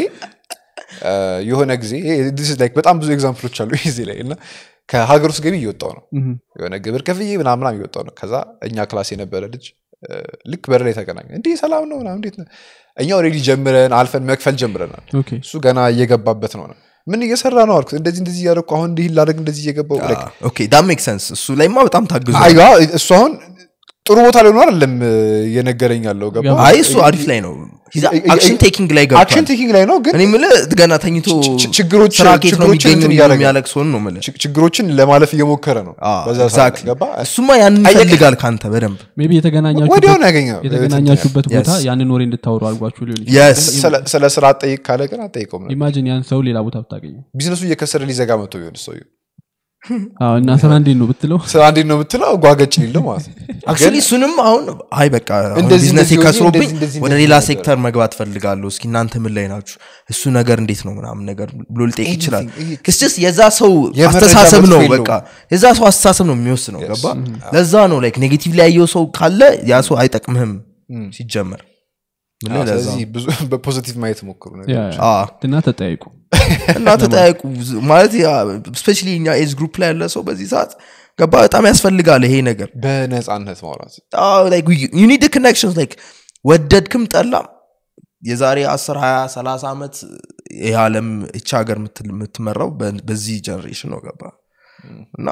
የሆነ ጊዜ this is like በጣም ብዙ ኤግዛምፕሎች አሉ እዚህ ላይ እና ከሀገር ውስጥ ገቢ እየወጣው ነው የሆነ ግብር ከፍዬ ምናምን እየወጣው ነው ከዛ እኛ ክላስ የነበረ ልጅ ልክ በር ላይ ተገናኘ እንዴ ሰላም ነው ምናምን እንዴት ነው እኛ ኦሬዲ ጀምረን አልፈን መክፈል ጀምረናል እሱ ገና እየገባበት ነው ምን እየሰራ ነው አልኩት እንደዚህ ያደረኩ አሁን እንዲህ ላደርግ እንደዚህ እየገባው like okay that makes sense እሱ ላይማ በጣም ታግዙ አይዋ እሱ አሁን ጥሩ ቦታ ላይ ነው አይደለም የነገረኝ ያለው ገባ አይ እሱ አሪፍ ላይ ነው አክሽን ቴኪንግ ላይ ነው ግን እኔ ማለት ገና ተኝቶ ችግሮችን የሚያለቅስ ሆኖ ነው ማለት ችግሮችን ለማለፍ እየሞከረ ነው በዛ ሰዓት ገባ እሱማ ያንን ይፈልጋል ካንተ በደንብ ሜቢ የተገናኛችሁበት ቦታ ያንን ወሬ እንድታወሩ አልጓችሁ ሊሆን ይችላል ስለ ስራ ጠይቅ ካለ ግን አጠይቀው ማለት ኢማጂን ያን ሰው ሌላ ቦታ ብታገኙ ቢዝነሱ እየከሰረ ሊዘጋ መጥቶ ቢሆን ሰው እና ስራ እንዴት ነው ብትለው ጓገጭ ይለው ማለት actually እሱንም አሁን አይ በቃ ቢዝነስ ይከስሮብኝ ወደ ሌላ ሴክተር መግባት ፈልጋለሁ እስኪ እናንተ ምን ላይ ናችሁ እሱ ነገር እንዴት ነው ምናምን ነገር ብሎ ሊጠይቅ ይችላል it's just የዛ ሰው አስተሳሰብ ነው በቃ የዛ ሰው አስተሳሰብ ነው የሚወስነው ገባ ለዛ ነው like ኔጌቲቭ ላይ ያየው ሰው ካለ ያ ሰው አይጠቅምህም ሲጀመር ስለዚህ ብዙ በፖዚቲቭ ማየት ሞክሩ ነገሮች እና ተጠያይቁ ማለት ስፔሻሊ እኛ ኤጅ ግሩፕ ላይ ያለ ሰው በዚህ ሰዓት ገባ በጣም ያስፈልጋል ይሄ ነገር በነፃነት ማውራት like you need the connections like ወደድክም ጠላም የዛሬ 10 20 30 አመት የዓለም እቺ ሀገር የምትመራው በዚህ ጀነሬሽን ነው ገባ እና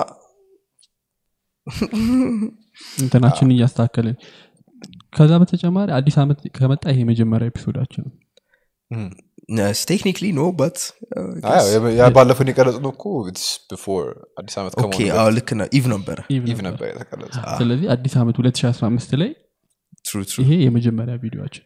እንትናችን እያስተካከለን ከዛ በተጨማሪ አዲስ አመት ከመጣ ይሄ መጀመሪያ ኤፒሶዳችን ነው technically no but ያ ባለፈው የቀረጽነው እኮ it's before አዲስ አመት ከመሆኑ okay ልክ ነው ኢቭ ነበር የተቀረጸው ስለዚህ አዲስ አመት 2015 ላይ true ይሄ የመጀመሪያ ቪዲዮአችን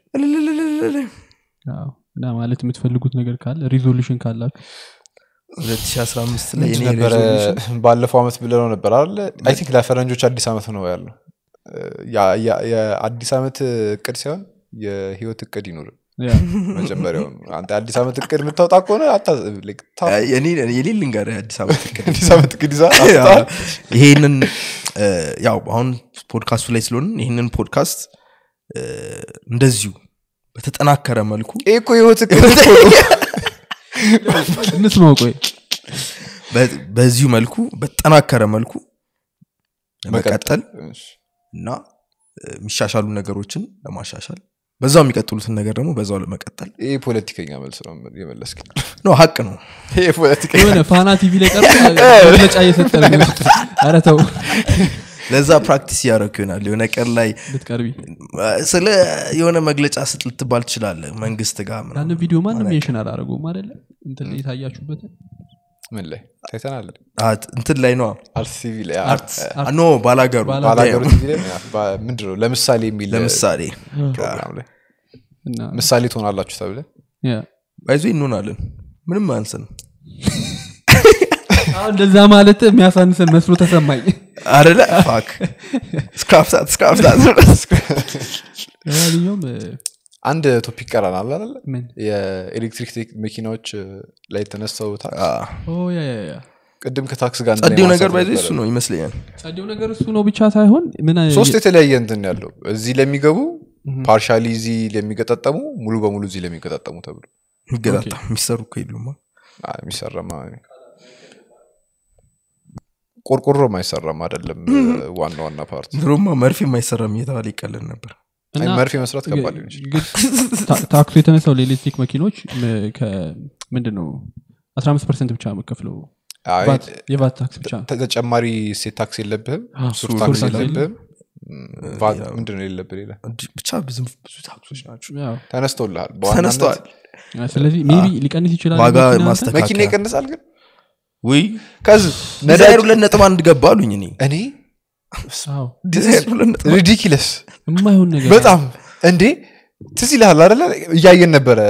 እና ማለት የምትፈልጉት ነገር ካለ ሪዞሉሽን ካላችሁ 2015 ላይ እኔ ነበር ባለፈው አመት ብለው ነበር አይደል አይ ቲንክ ለፈረንጆች አዲስ አመት ነው ያለው ያ አዲስ አመት እቅድ ሳይሆን የህይወት እቅድ ይኖር መጀመሪያው አንተ አዲስ አመት እቅድ የምታወጣ ከሆነ የኔ ልንገርህ አዲስ አመት እቅድ ይዛ ይሄንን ያው አሁን ፖድካስቱ ላይ ስለሆነ ይሄንን ፖድካስት እንደዚሁ በተጠናከረ መልኩ እኮ ህይወት እቅድ እንስማው ቆይ በዚሁ መልኩ በተጠናከረ መልኩ መቀጠል እና የሚሻሻሉ ነገሮችን ለማሻሻል በዛው የሚቀጥሉትን ነገር ደግሞ በዛው ለመቀጠል ይሄ ፖለቲከኛ መልስ ነው የመለስክ ነው ሀቅ ነው ይሄ ፖለቲከኛ የሆነ ፋና ቲቪ ላይ ቀርቦ መግለጫ እየሰጠ ነው ኧረ ተው ለዛ ፕራክቲስ ያደረኩ ይሆናል የሆነ ቀን ላይ ልትቀርቢ ስለ የሆነ መግለጫ ስትልትባል ትችላለህ መንግስት ጋር ያን ቪዲዮ ማንም ሜንሽን አላደረገውም አይደለ እንትን ላይ ታያችሁበት ምን ላይ ታይተናል እንትን ላይ ነው አርት ቲቪ ላይ ኖ ባላገሩ ቲቪ ላይ ምንድነው ለምሳሌ የሚል ለምሳሌ ፕሮግራም ላይ ምሳሌ ትሆናላችሁ ተብለ ያ ባይዞ እንሆናለን ምንም አንሰን እንደዛ ማለት የሚያሳንሰን መስሎ ተሰማኝ አይደለ ፋክ ስክራፕታት ያልኛም አንድ ቶፒክ ቀራናል አይደል የኤሌክትሪክ መኪናዎች ላይ ተነስተው ያ ቅድም ከታክስ ጋር ጸዴው ነገር ባይዘ እሱ ነው ይመስለኛል ጸዴው ነገር እሱ ነው ብቻ ሳይሆን ምን ሶስት የተለያየ እንትን ያለው እዚህ ለሚገቡ ፓርሻሊ እዚህ ለሚገጣጠሙ ሙሉ በሙሉ እዚህ ለሚገጣጠሙ ተብሎ ይገጣጣም የሚሰሩ ከይሉማ የሚሰራማ ቆርቆሮ ማይሰራም አይደለም ዋና ፓርት ድሮማ መርፌ ማይሰራም እየተባለ ይቀለል ነበር አይ መርፌ መስራት ከባድ ነው ታክሱ የተነሳው ለኤሌክትሪክ መኪኖች ምንድነው 15% ብቻ መከፍለው የቫት ታክስ ብቻ ተጨማሪ ሴት ታክስ የለብህም ሱር ታክስ የለብህም ቫት ምንድነው የለብህ ሌላ ብቻ ብዙ ታክሶች ናቸው ተነስተውልሃል ተነስተዋል ስለዚህ ሜቢ ሊቀንስ ይችላል ዋጋ ማስተካከል መኪና ይቀንሳል ግን ወይ ከዚ ነዳይሩ ለ1 ገባሉኝ እኔ ሪዲኩለስ የማይሆን ነገር በጣም እንዴ ትዝ ይልሃል አይደለ እያየን ነበረ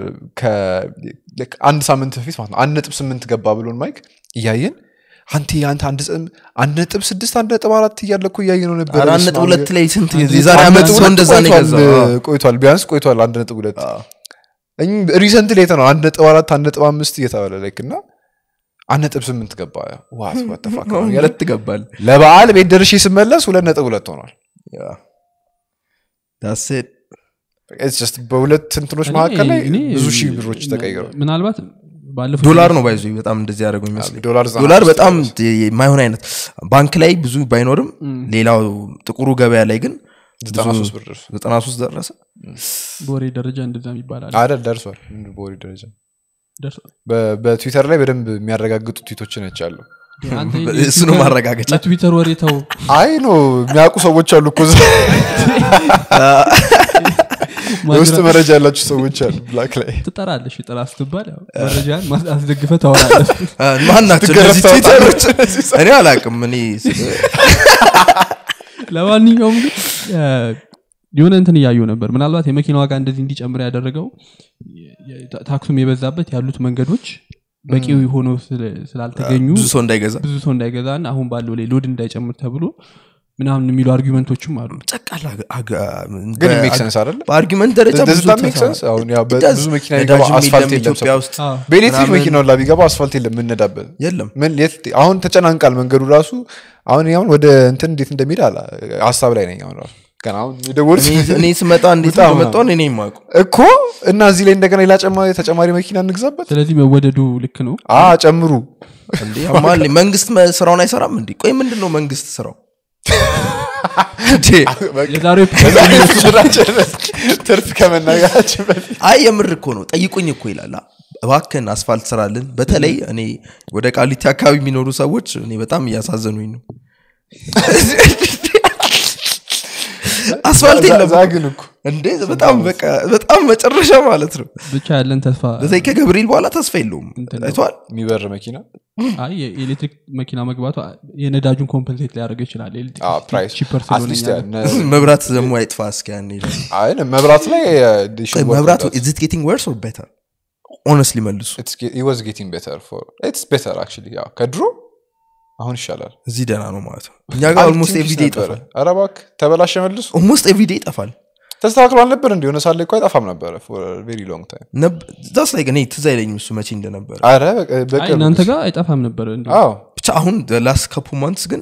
አንድ ሳምንት በፊት ማለት ነው 1.8 ገባ ብሎን ማይክ እያየን አንተ 1.6 1.4 እያለኩ እያየነው ነበር 1.2 ላይ ስንት የዛሬ አመት ሰው እንደዛ ነው ይገዛው ቆይቷል ቢያንስ ቆይቷል 1.2 ሪሰንትሊ ነው 1.4 1.5 እየተባለ ላይክና 1.8 ገባ ዋት ተፋካ ያለት ገባል ለበዓል ቤት ደርሼ ስመለስ 2.2 ሆኗል ያ that's it it's just በሁለት እንትኖች መካከል ላይ ብዙ ሺህ ብሮች ተቀይረዋል ምናልባት ባለፈው ዶላር ነው ባይዙ በጣም እንደዚህ ያደርገው ይመስል ዶላር በጣም የማይሆን አይነት ባንክ ላይ ብዙ ባይኖርም ሌላው ጥቁሩ ገበያ ላይ ግን 93 ደረሰ ቦሬ ደረጃ እንደዛም ይባላል አይደል ደርሷል ቦሬ ደረጃ በትዊተር ላይ በደንብ የሚያረጋግጡ ትዊቶችን ያቻሉ እሱ ነው ማረጋገጫ ትዊተር ወሬታው አይ ነው የሚያውቁ ሰዎች አሉ እኮ ውስጥ መረጃ ያላችሁ ሰዎች አሉ ብላክ ላይ ትጠራለሽ ጥራ ስትባል መረጃን ማስደግፈህ ታወራለህ ማናቸው እነዚህ ትዊተሮች እኔ አላውቅም እኔ ለማንኛውም የሆነ እንትን እያየሁ ነበር ምናልባት የመኪና ዋጋ እንደዚህ እንዲጨምር ያደረገው ታክሱም የበዛበት ያሉት መንገዶች በቂው ሆኖ ስላልተገኙ ብዙ ሰው እንዳይገዛና አሁን ባለው ላይ ሎድ እንዳይጨምር ተብሎ ምናምን የሚሉ አርጊውመንቶችም አሉ ጨቃላ ግን ሜክ ሴንስ አይደል በአርጊውመንት ደረጃ ብዙ ሜክ ሴንስ አሁን ያው ብዙ መኪና ይገባ አስፋልት የለም ኢትዮጵያ ውስጥ በኤሌክትሪክ መኪናው ላይ ቢገባ አስፋልት የለም ምንነዳበት የለም ምን አሁን ተጨናንቃል መንገዱ ራሱ አሁን ወደ እንትን እንዴት እንደሚሄድ አላ ሐሳብ ላይ ነኝ አሁን ራሱ ከናው ይደውል እኔ ስመጣ እንዴት እንደመጣው እኔ የማውቀው እኮ እና እዚህ ላይ እንደገና ሌላ ተጨማሪ መኪና እንግዛበት ስለዚህ መወደዱ ልክ ነው ጨምሩ እንዴ አማል መንግስት ስራውን አይሰራም እንዴ ቆይ ምንድነው መንግስት ስራው የዛሬው ትርፍ ከመናገራችን በፊት አይ የምር እኮ ነው ጠይቁኝ እኮ ይላል እባክህን አስፋልት ስራልን በተለይ እኔ ወደ ቃሊቲ አካባቢ የሚኖሩ ሰዎች እኔ በጣም እያሳዘኑኝ ነው አስፋልት የለም ዛግን እኮ እንዴ በጣም መጨረሻ ማለት ነው ብቻ ያለን ተስፋ ለዚህ ከገብርኤል በኋላ ተስፋ የለውም አይቷል የሚበር መኪና አይ የኤሌክትሪክ መኪና መግባቱ የነዳጁን ኮምፐንሴት ሊያደርግ ይችላል ፕራይስ ቺፐር መብራት ዘሙ አይጥፋ እስኪ ያኔ አይ መብራት ላይ መብራት is it getting worse or better honestly መልሱ it was getting better for it's better actually ያው ከድሮ አሁን ይሻላል እዚህ ደና ነው ማለት ነው እኛ ጋር almost every day ይጠፋል አረባክ ተበላሸ መልሱ almost every day ይጠፋል ተስተካክሏል ነበር እንዴ ሆነ ሳለ እኮ አይጠፋም ነበር for a very long time that's like እኔ ትዝ አይለኝም እሱ መቼ እንደነበር አረ አይ እናንተ ጋር አይጠፋም ነበር እንዴ አዎ ብቻ አሁን the last couple months ግን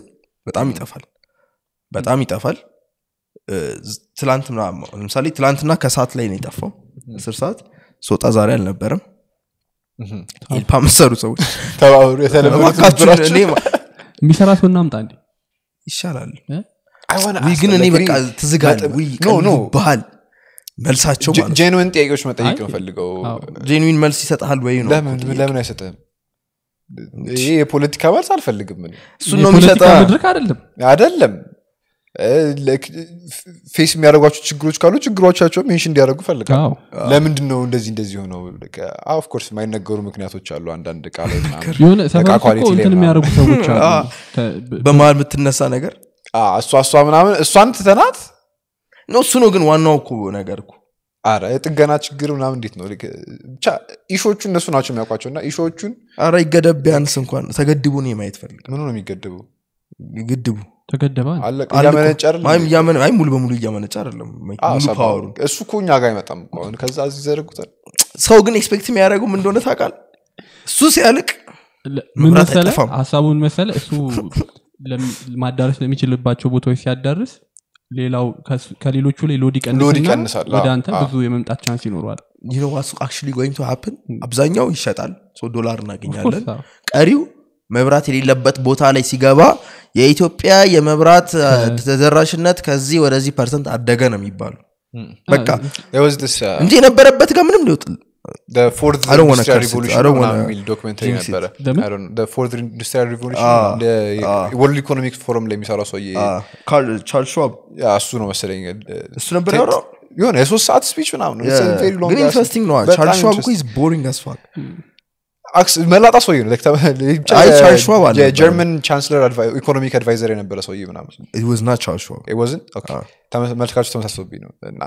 በጣም ይጠፋል ትላንትና ለምሳሌ ትላንትና ከሰዓት ላይ ነው የጠፋው 10 ሰዓት ሶጣ ዛሬ አልነበረም ኢልፓ መሰሩ ሰዎች ተባብሩ የተለመዱት እኔ የሚሰራው እናምጣ እንዴ ይሻላል ወይ ግን እኔ በቃ ትዝጋል ወይ ኖ ባህል መልሳቸው ማለት ጄኑዊን ጥያቄዎች መጠየቅ ነው ፈልገው ጄኑዊን መልስ ይሰጣል ወይ ነው ለምን አይሰጥም ይሄ የፖለቲካ መልስ አልፈልግም እኔ እሱ ነው የሚሰጣው መድረክ አይደለም ፌስ የሚያደርጓቸው ችግሮች ካሉ ችግሮቻቸው ሜንሽን እንዲያደርጉ ፈልጋለሁ ለምንድን ነው እንደዚህ ሆነው ኦፍ ኮርስ የማይነገሩ ምክንያቶች አሉ አንዳንድ ቃላት ማለት የሆነ ሰፈር እኮ እንትን የሚያደርጉ ሰዎች አሉ በመሃል የምትነሳ ነገር እሷ ምናምን እሷን ትተናት ነው እሱ ነው ግን ዋናው እኮ ነገር እኮ አረ የጥገና ችግር ምናምን እንዴት ነው ብቻ ኢሹዎቹ እነሱ ናቸው የሚያውቋቸውና ኢሹዎቹን አረ ይገደብ ቢያንስ እንኳን ተገድቡ ነው የማየት ፈልግ ምን ነው የሚገደቡ ይገድቡ ተገደባ አይ ሙሉ በሙሉ እያመነጨ አይደለም ሙሉ ፓወሩ እሱ እኮ እኛ ጋር አይመጣም እኮ ከዛ እዚህ ዘርጉታል ሰው ግን ኤክስፔክት የሚያደርገው ምን እንደሆነ ታውቃል እሱ ሲያልቅ ምን መሰለ ሐሳቡን መሰለ እሱ ለማዳረስ ለሚችልባቸው ቦታዎች ሲያዳርስ ሌላው ከሌሎቹ ላይ ሎድ ይቀንሳል ወደ አንተ ብዙ የመምጣት ቻንስ ይኖራል you know what's actually going to happen አብዛኛው ይሸጣል ሶ ዶላር እናገኛለን ቀሪው መብራት የሌለበት ቦታ ላይ ሲገባ የኢትዮጵያ የመብራት ተደራሽነት ከዚህ ወደዚህ % አደገ ነው የሚባለው በቃ እንጂ የነበረበት ጋር ምንም ሊወጥ the fourth industrial revolution documentary ነበር I don't know the fourth industrial revolution the world economic forum ላይ የሚሰራው ሰውዬ ቻርልስ ሸዋብ እሱ ነው መሰለኝ እሱ ነበር ያወራው የሆነ የሶስት ሰዓት ስፒች ምናምን ነው it's very long ግን ኢንትረስቲንግ ነው ቻርልስ ሸዋብ is boring as fuck መላጣ ሰውዬ ነው ቻርልስ ሸዋብ አለ የጀርመን ቻንስለር ኢኮኖሚክ አድቫይዘር የነበረ ሰውዬ ምናምን it was not ቻርልስ ሸዋብ it wasn't okay ተመልካቾች ተመሳሳይብኝ ነው እና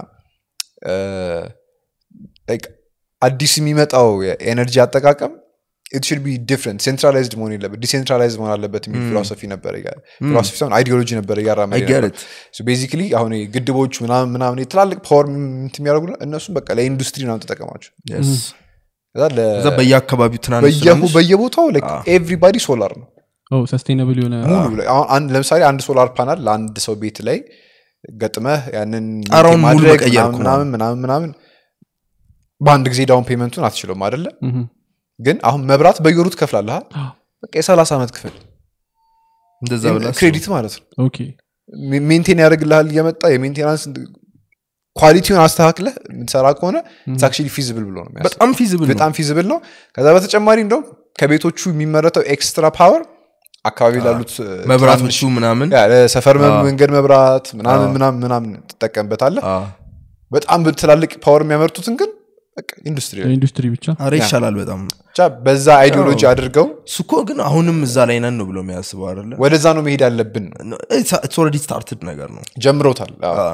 like አዲስ የሚመጣው የኤነርጂ አጠቃቀም it should be different centralized መሆን የለበት decentralized መሆን አለበት የሚል ፊሎሶፊ ነበር ፊሎሶፊ ሳይሆን አይዲዮሎጂ ነበር ያራመደ ነበር so basically አሁን ግድቦች ምናምን ትላልቅ ፓወር የሚያደርጉ እነሱም በቃ ለኢንዱስትሪ ነው ተጠቀማቸው yes እዛ በየአካባቢው ትናንሽ በየቦታው like everybody solar ነው sustainable የሆነ አሁን ለምሳሌ አንድ ሶላር ፓናል ለአንድ ሰው ቤት ላይ ገጥመህ ያንን ማድረግ ምናምን በአንድ ጊዜ ዳውን ፔመንቱን አትችልም አይደለ ግን አሁን መብራት በየወሩ ትከፍላለህ በቃ የ30 አመት ክፍል እንደዛ ብላ ክሬዲት ማለት ነው ኦኬ ሜንቴን ያደርግልሃል እየመጣ የሜንቴናንስ ኳሊቲውን አስተካክለህ የምትሰራ ከሆነ it's actually feasible ብሎ ነው በጣም feasible ነው ከዛ በተጨማሪ እንደው ከቤቶቹ የሚመረተው ኤክስትራ ፓወር አካባቢ ላሉት መብራቶቹ ምናምን ሰፈር መንገድ መብራት ምናምን ተጠቀምበታለህ በጣም ትላልቅ ፓወር የሚያመርቱትን ግን በቃ ኢንዱስትሪ ብቻ አረ ይሻላል በጣም ብቻ በዛ አይዲዮሎጂ አድርገው ሱኮ ግን አሁንም እዛ ላይ ነን ነው ብሎ የሚያስበው አይደለ ወደዛ ነው መሄድ ያለብን it's already started ነገር ነው ጀምሮታል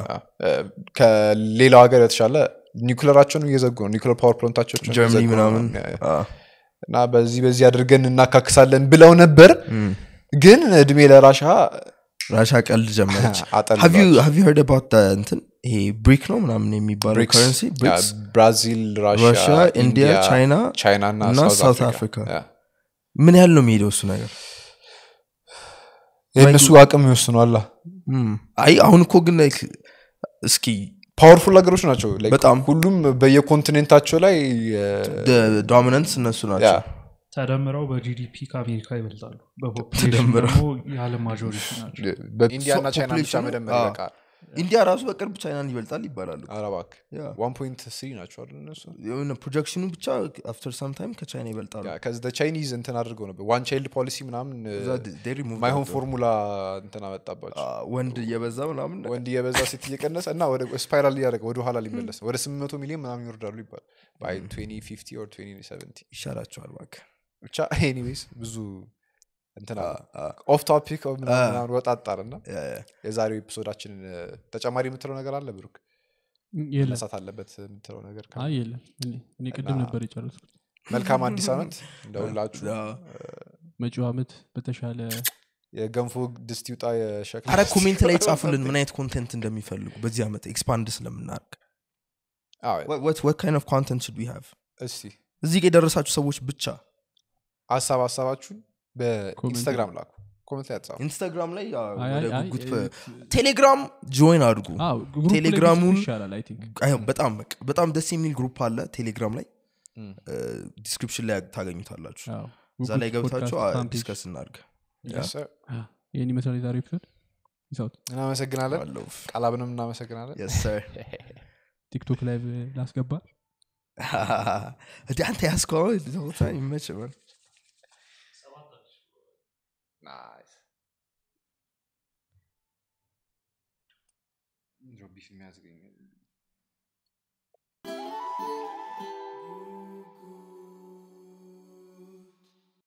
ከሌላው ሀገር የተሻለ ኒውክሌራቸውን እየዘጉ ነው ኒውክሌር ፓወር ፕላንታቸውን ጀርመኒ ምናምን እና በዚህ አድርገን እናካክሳለን ብለው ነበር ግን እድሜ ለራሻ ቀልድ ጀመረች have you heard about the እንትን ይሄ ብሪክ ነው ምናምን የሚባለው currency BRICS ብራዚል ራሺያ ኢንዲያ ቻይና እና ሳውት አፍሪካ ምን ያህል ነው የሚሄደው እሱ ነገር የነሱ አቅም ይወስናል አይ አሁን እኮ ግን እስኪ ፓወርፉል ሀገሮች ናቸው በጣም ሁሉም በየኮንቲኔንታቸው ላይ ዶሚናንስ እነሱ ናቸው ተደምረው በጂዲፒ ከአሜሪካ ይበልጣሉ በፖፑሌሽን ደግሞ የዓለም ማጆሪቲ ናቸው በኢንዲያና ቻይና ብቻ መደመር ይበቃል ኢንዲያ ራሱ በቅርብ ቻይናን ይበልጣል ይባላሉ አረባክ 1.3 ናቸው አይደል እነሱ የሆነ ፕሮጀክሽኑ ብቻ after some time ከቻይና ይበልጣሉ cuz the Chinese እንትን አድርገው ነበር one child policy ምናምን ማይሆን ፎርሙላ እንትን አመጣባቸው ወንድ እየበዛ ምናምን ወንድ እየበዛ ሴት እየቀነሰ እና ወደ ስፓይራል ያደረገ ወደ ኋላ ሊመለስ ወደ 800 ሚሊዮን ምናምን ይወርዳሉ ይባል by 2050 or 2070 ይሻላቸዋል ባክ ብቻ anyways ብዙ እንትና ኦፍ ቶፒክ ምናምን ወጣጣርና የዛሬው ኤፒሶዳችንን ተጨማሪ የምትለው ነገር አለ ብሩክ የለሳት አለበት የምትለው ነገር አይ የለም እኔ ቅድም ነበር የጨረስኩት መልካም አዲስ አመት እንደውላችሁ መጪው አመት በተሻለ የገንፎ ድስት ይውጣ የሸክላ አረ ኮሜንት ላይ ጻፉልን ምን አይነት ኮንቴንት እንደሚፈልጉ በዚህ አመት ኤክስፓንድ ስለምናርግ what kind of content should we have እሺ እዚህ ጋር የደረሳችሁ ሰዎች ብቻ ሐሳባችሁን በኢንስታግራም ላኩ ኮሜንት ላይ አጻፉ ኢንስታግራም ላይ ወደ ጉጉት ቴሌግራም ጆይን አድርጉ ቴሌግራሙን በጣም ደስ የሚል ግሩፕ አለ ቴሌግራም ላይ ዲስክሪፕሽን ላይ ታገኙታላችሁ እዛ ላይ ገብታችሁ ዲስከስ እናድርግ የኔ መሰለኝ ዛሬ ኤፒሶድ ይሳውት እናመሰግናለን ቃላብንም እናመሰግናለን yes sir ቲክቶክ ላይ ላስገባ አንተ ያስከው ዛውታ ይመችማል nice Robi film yazgın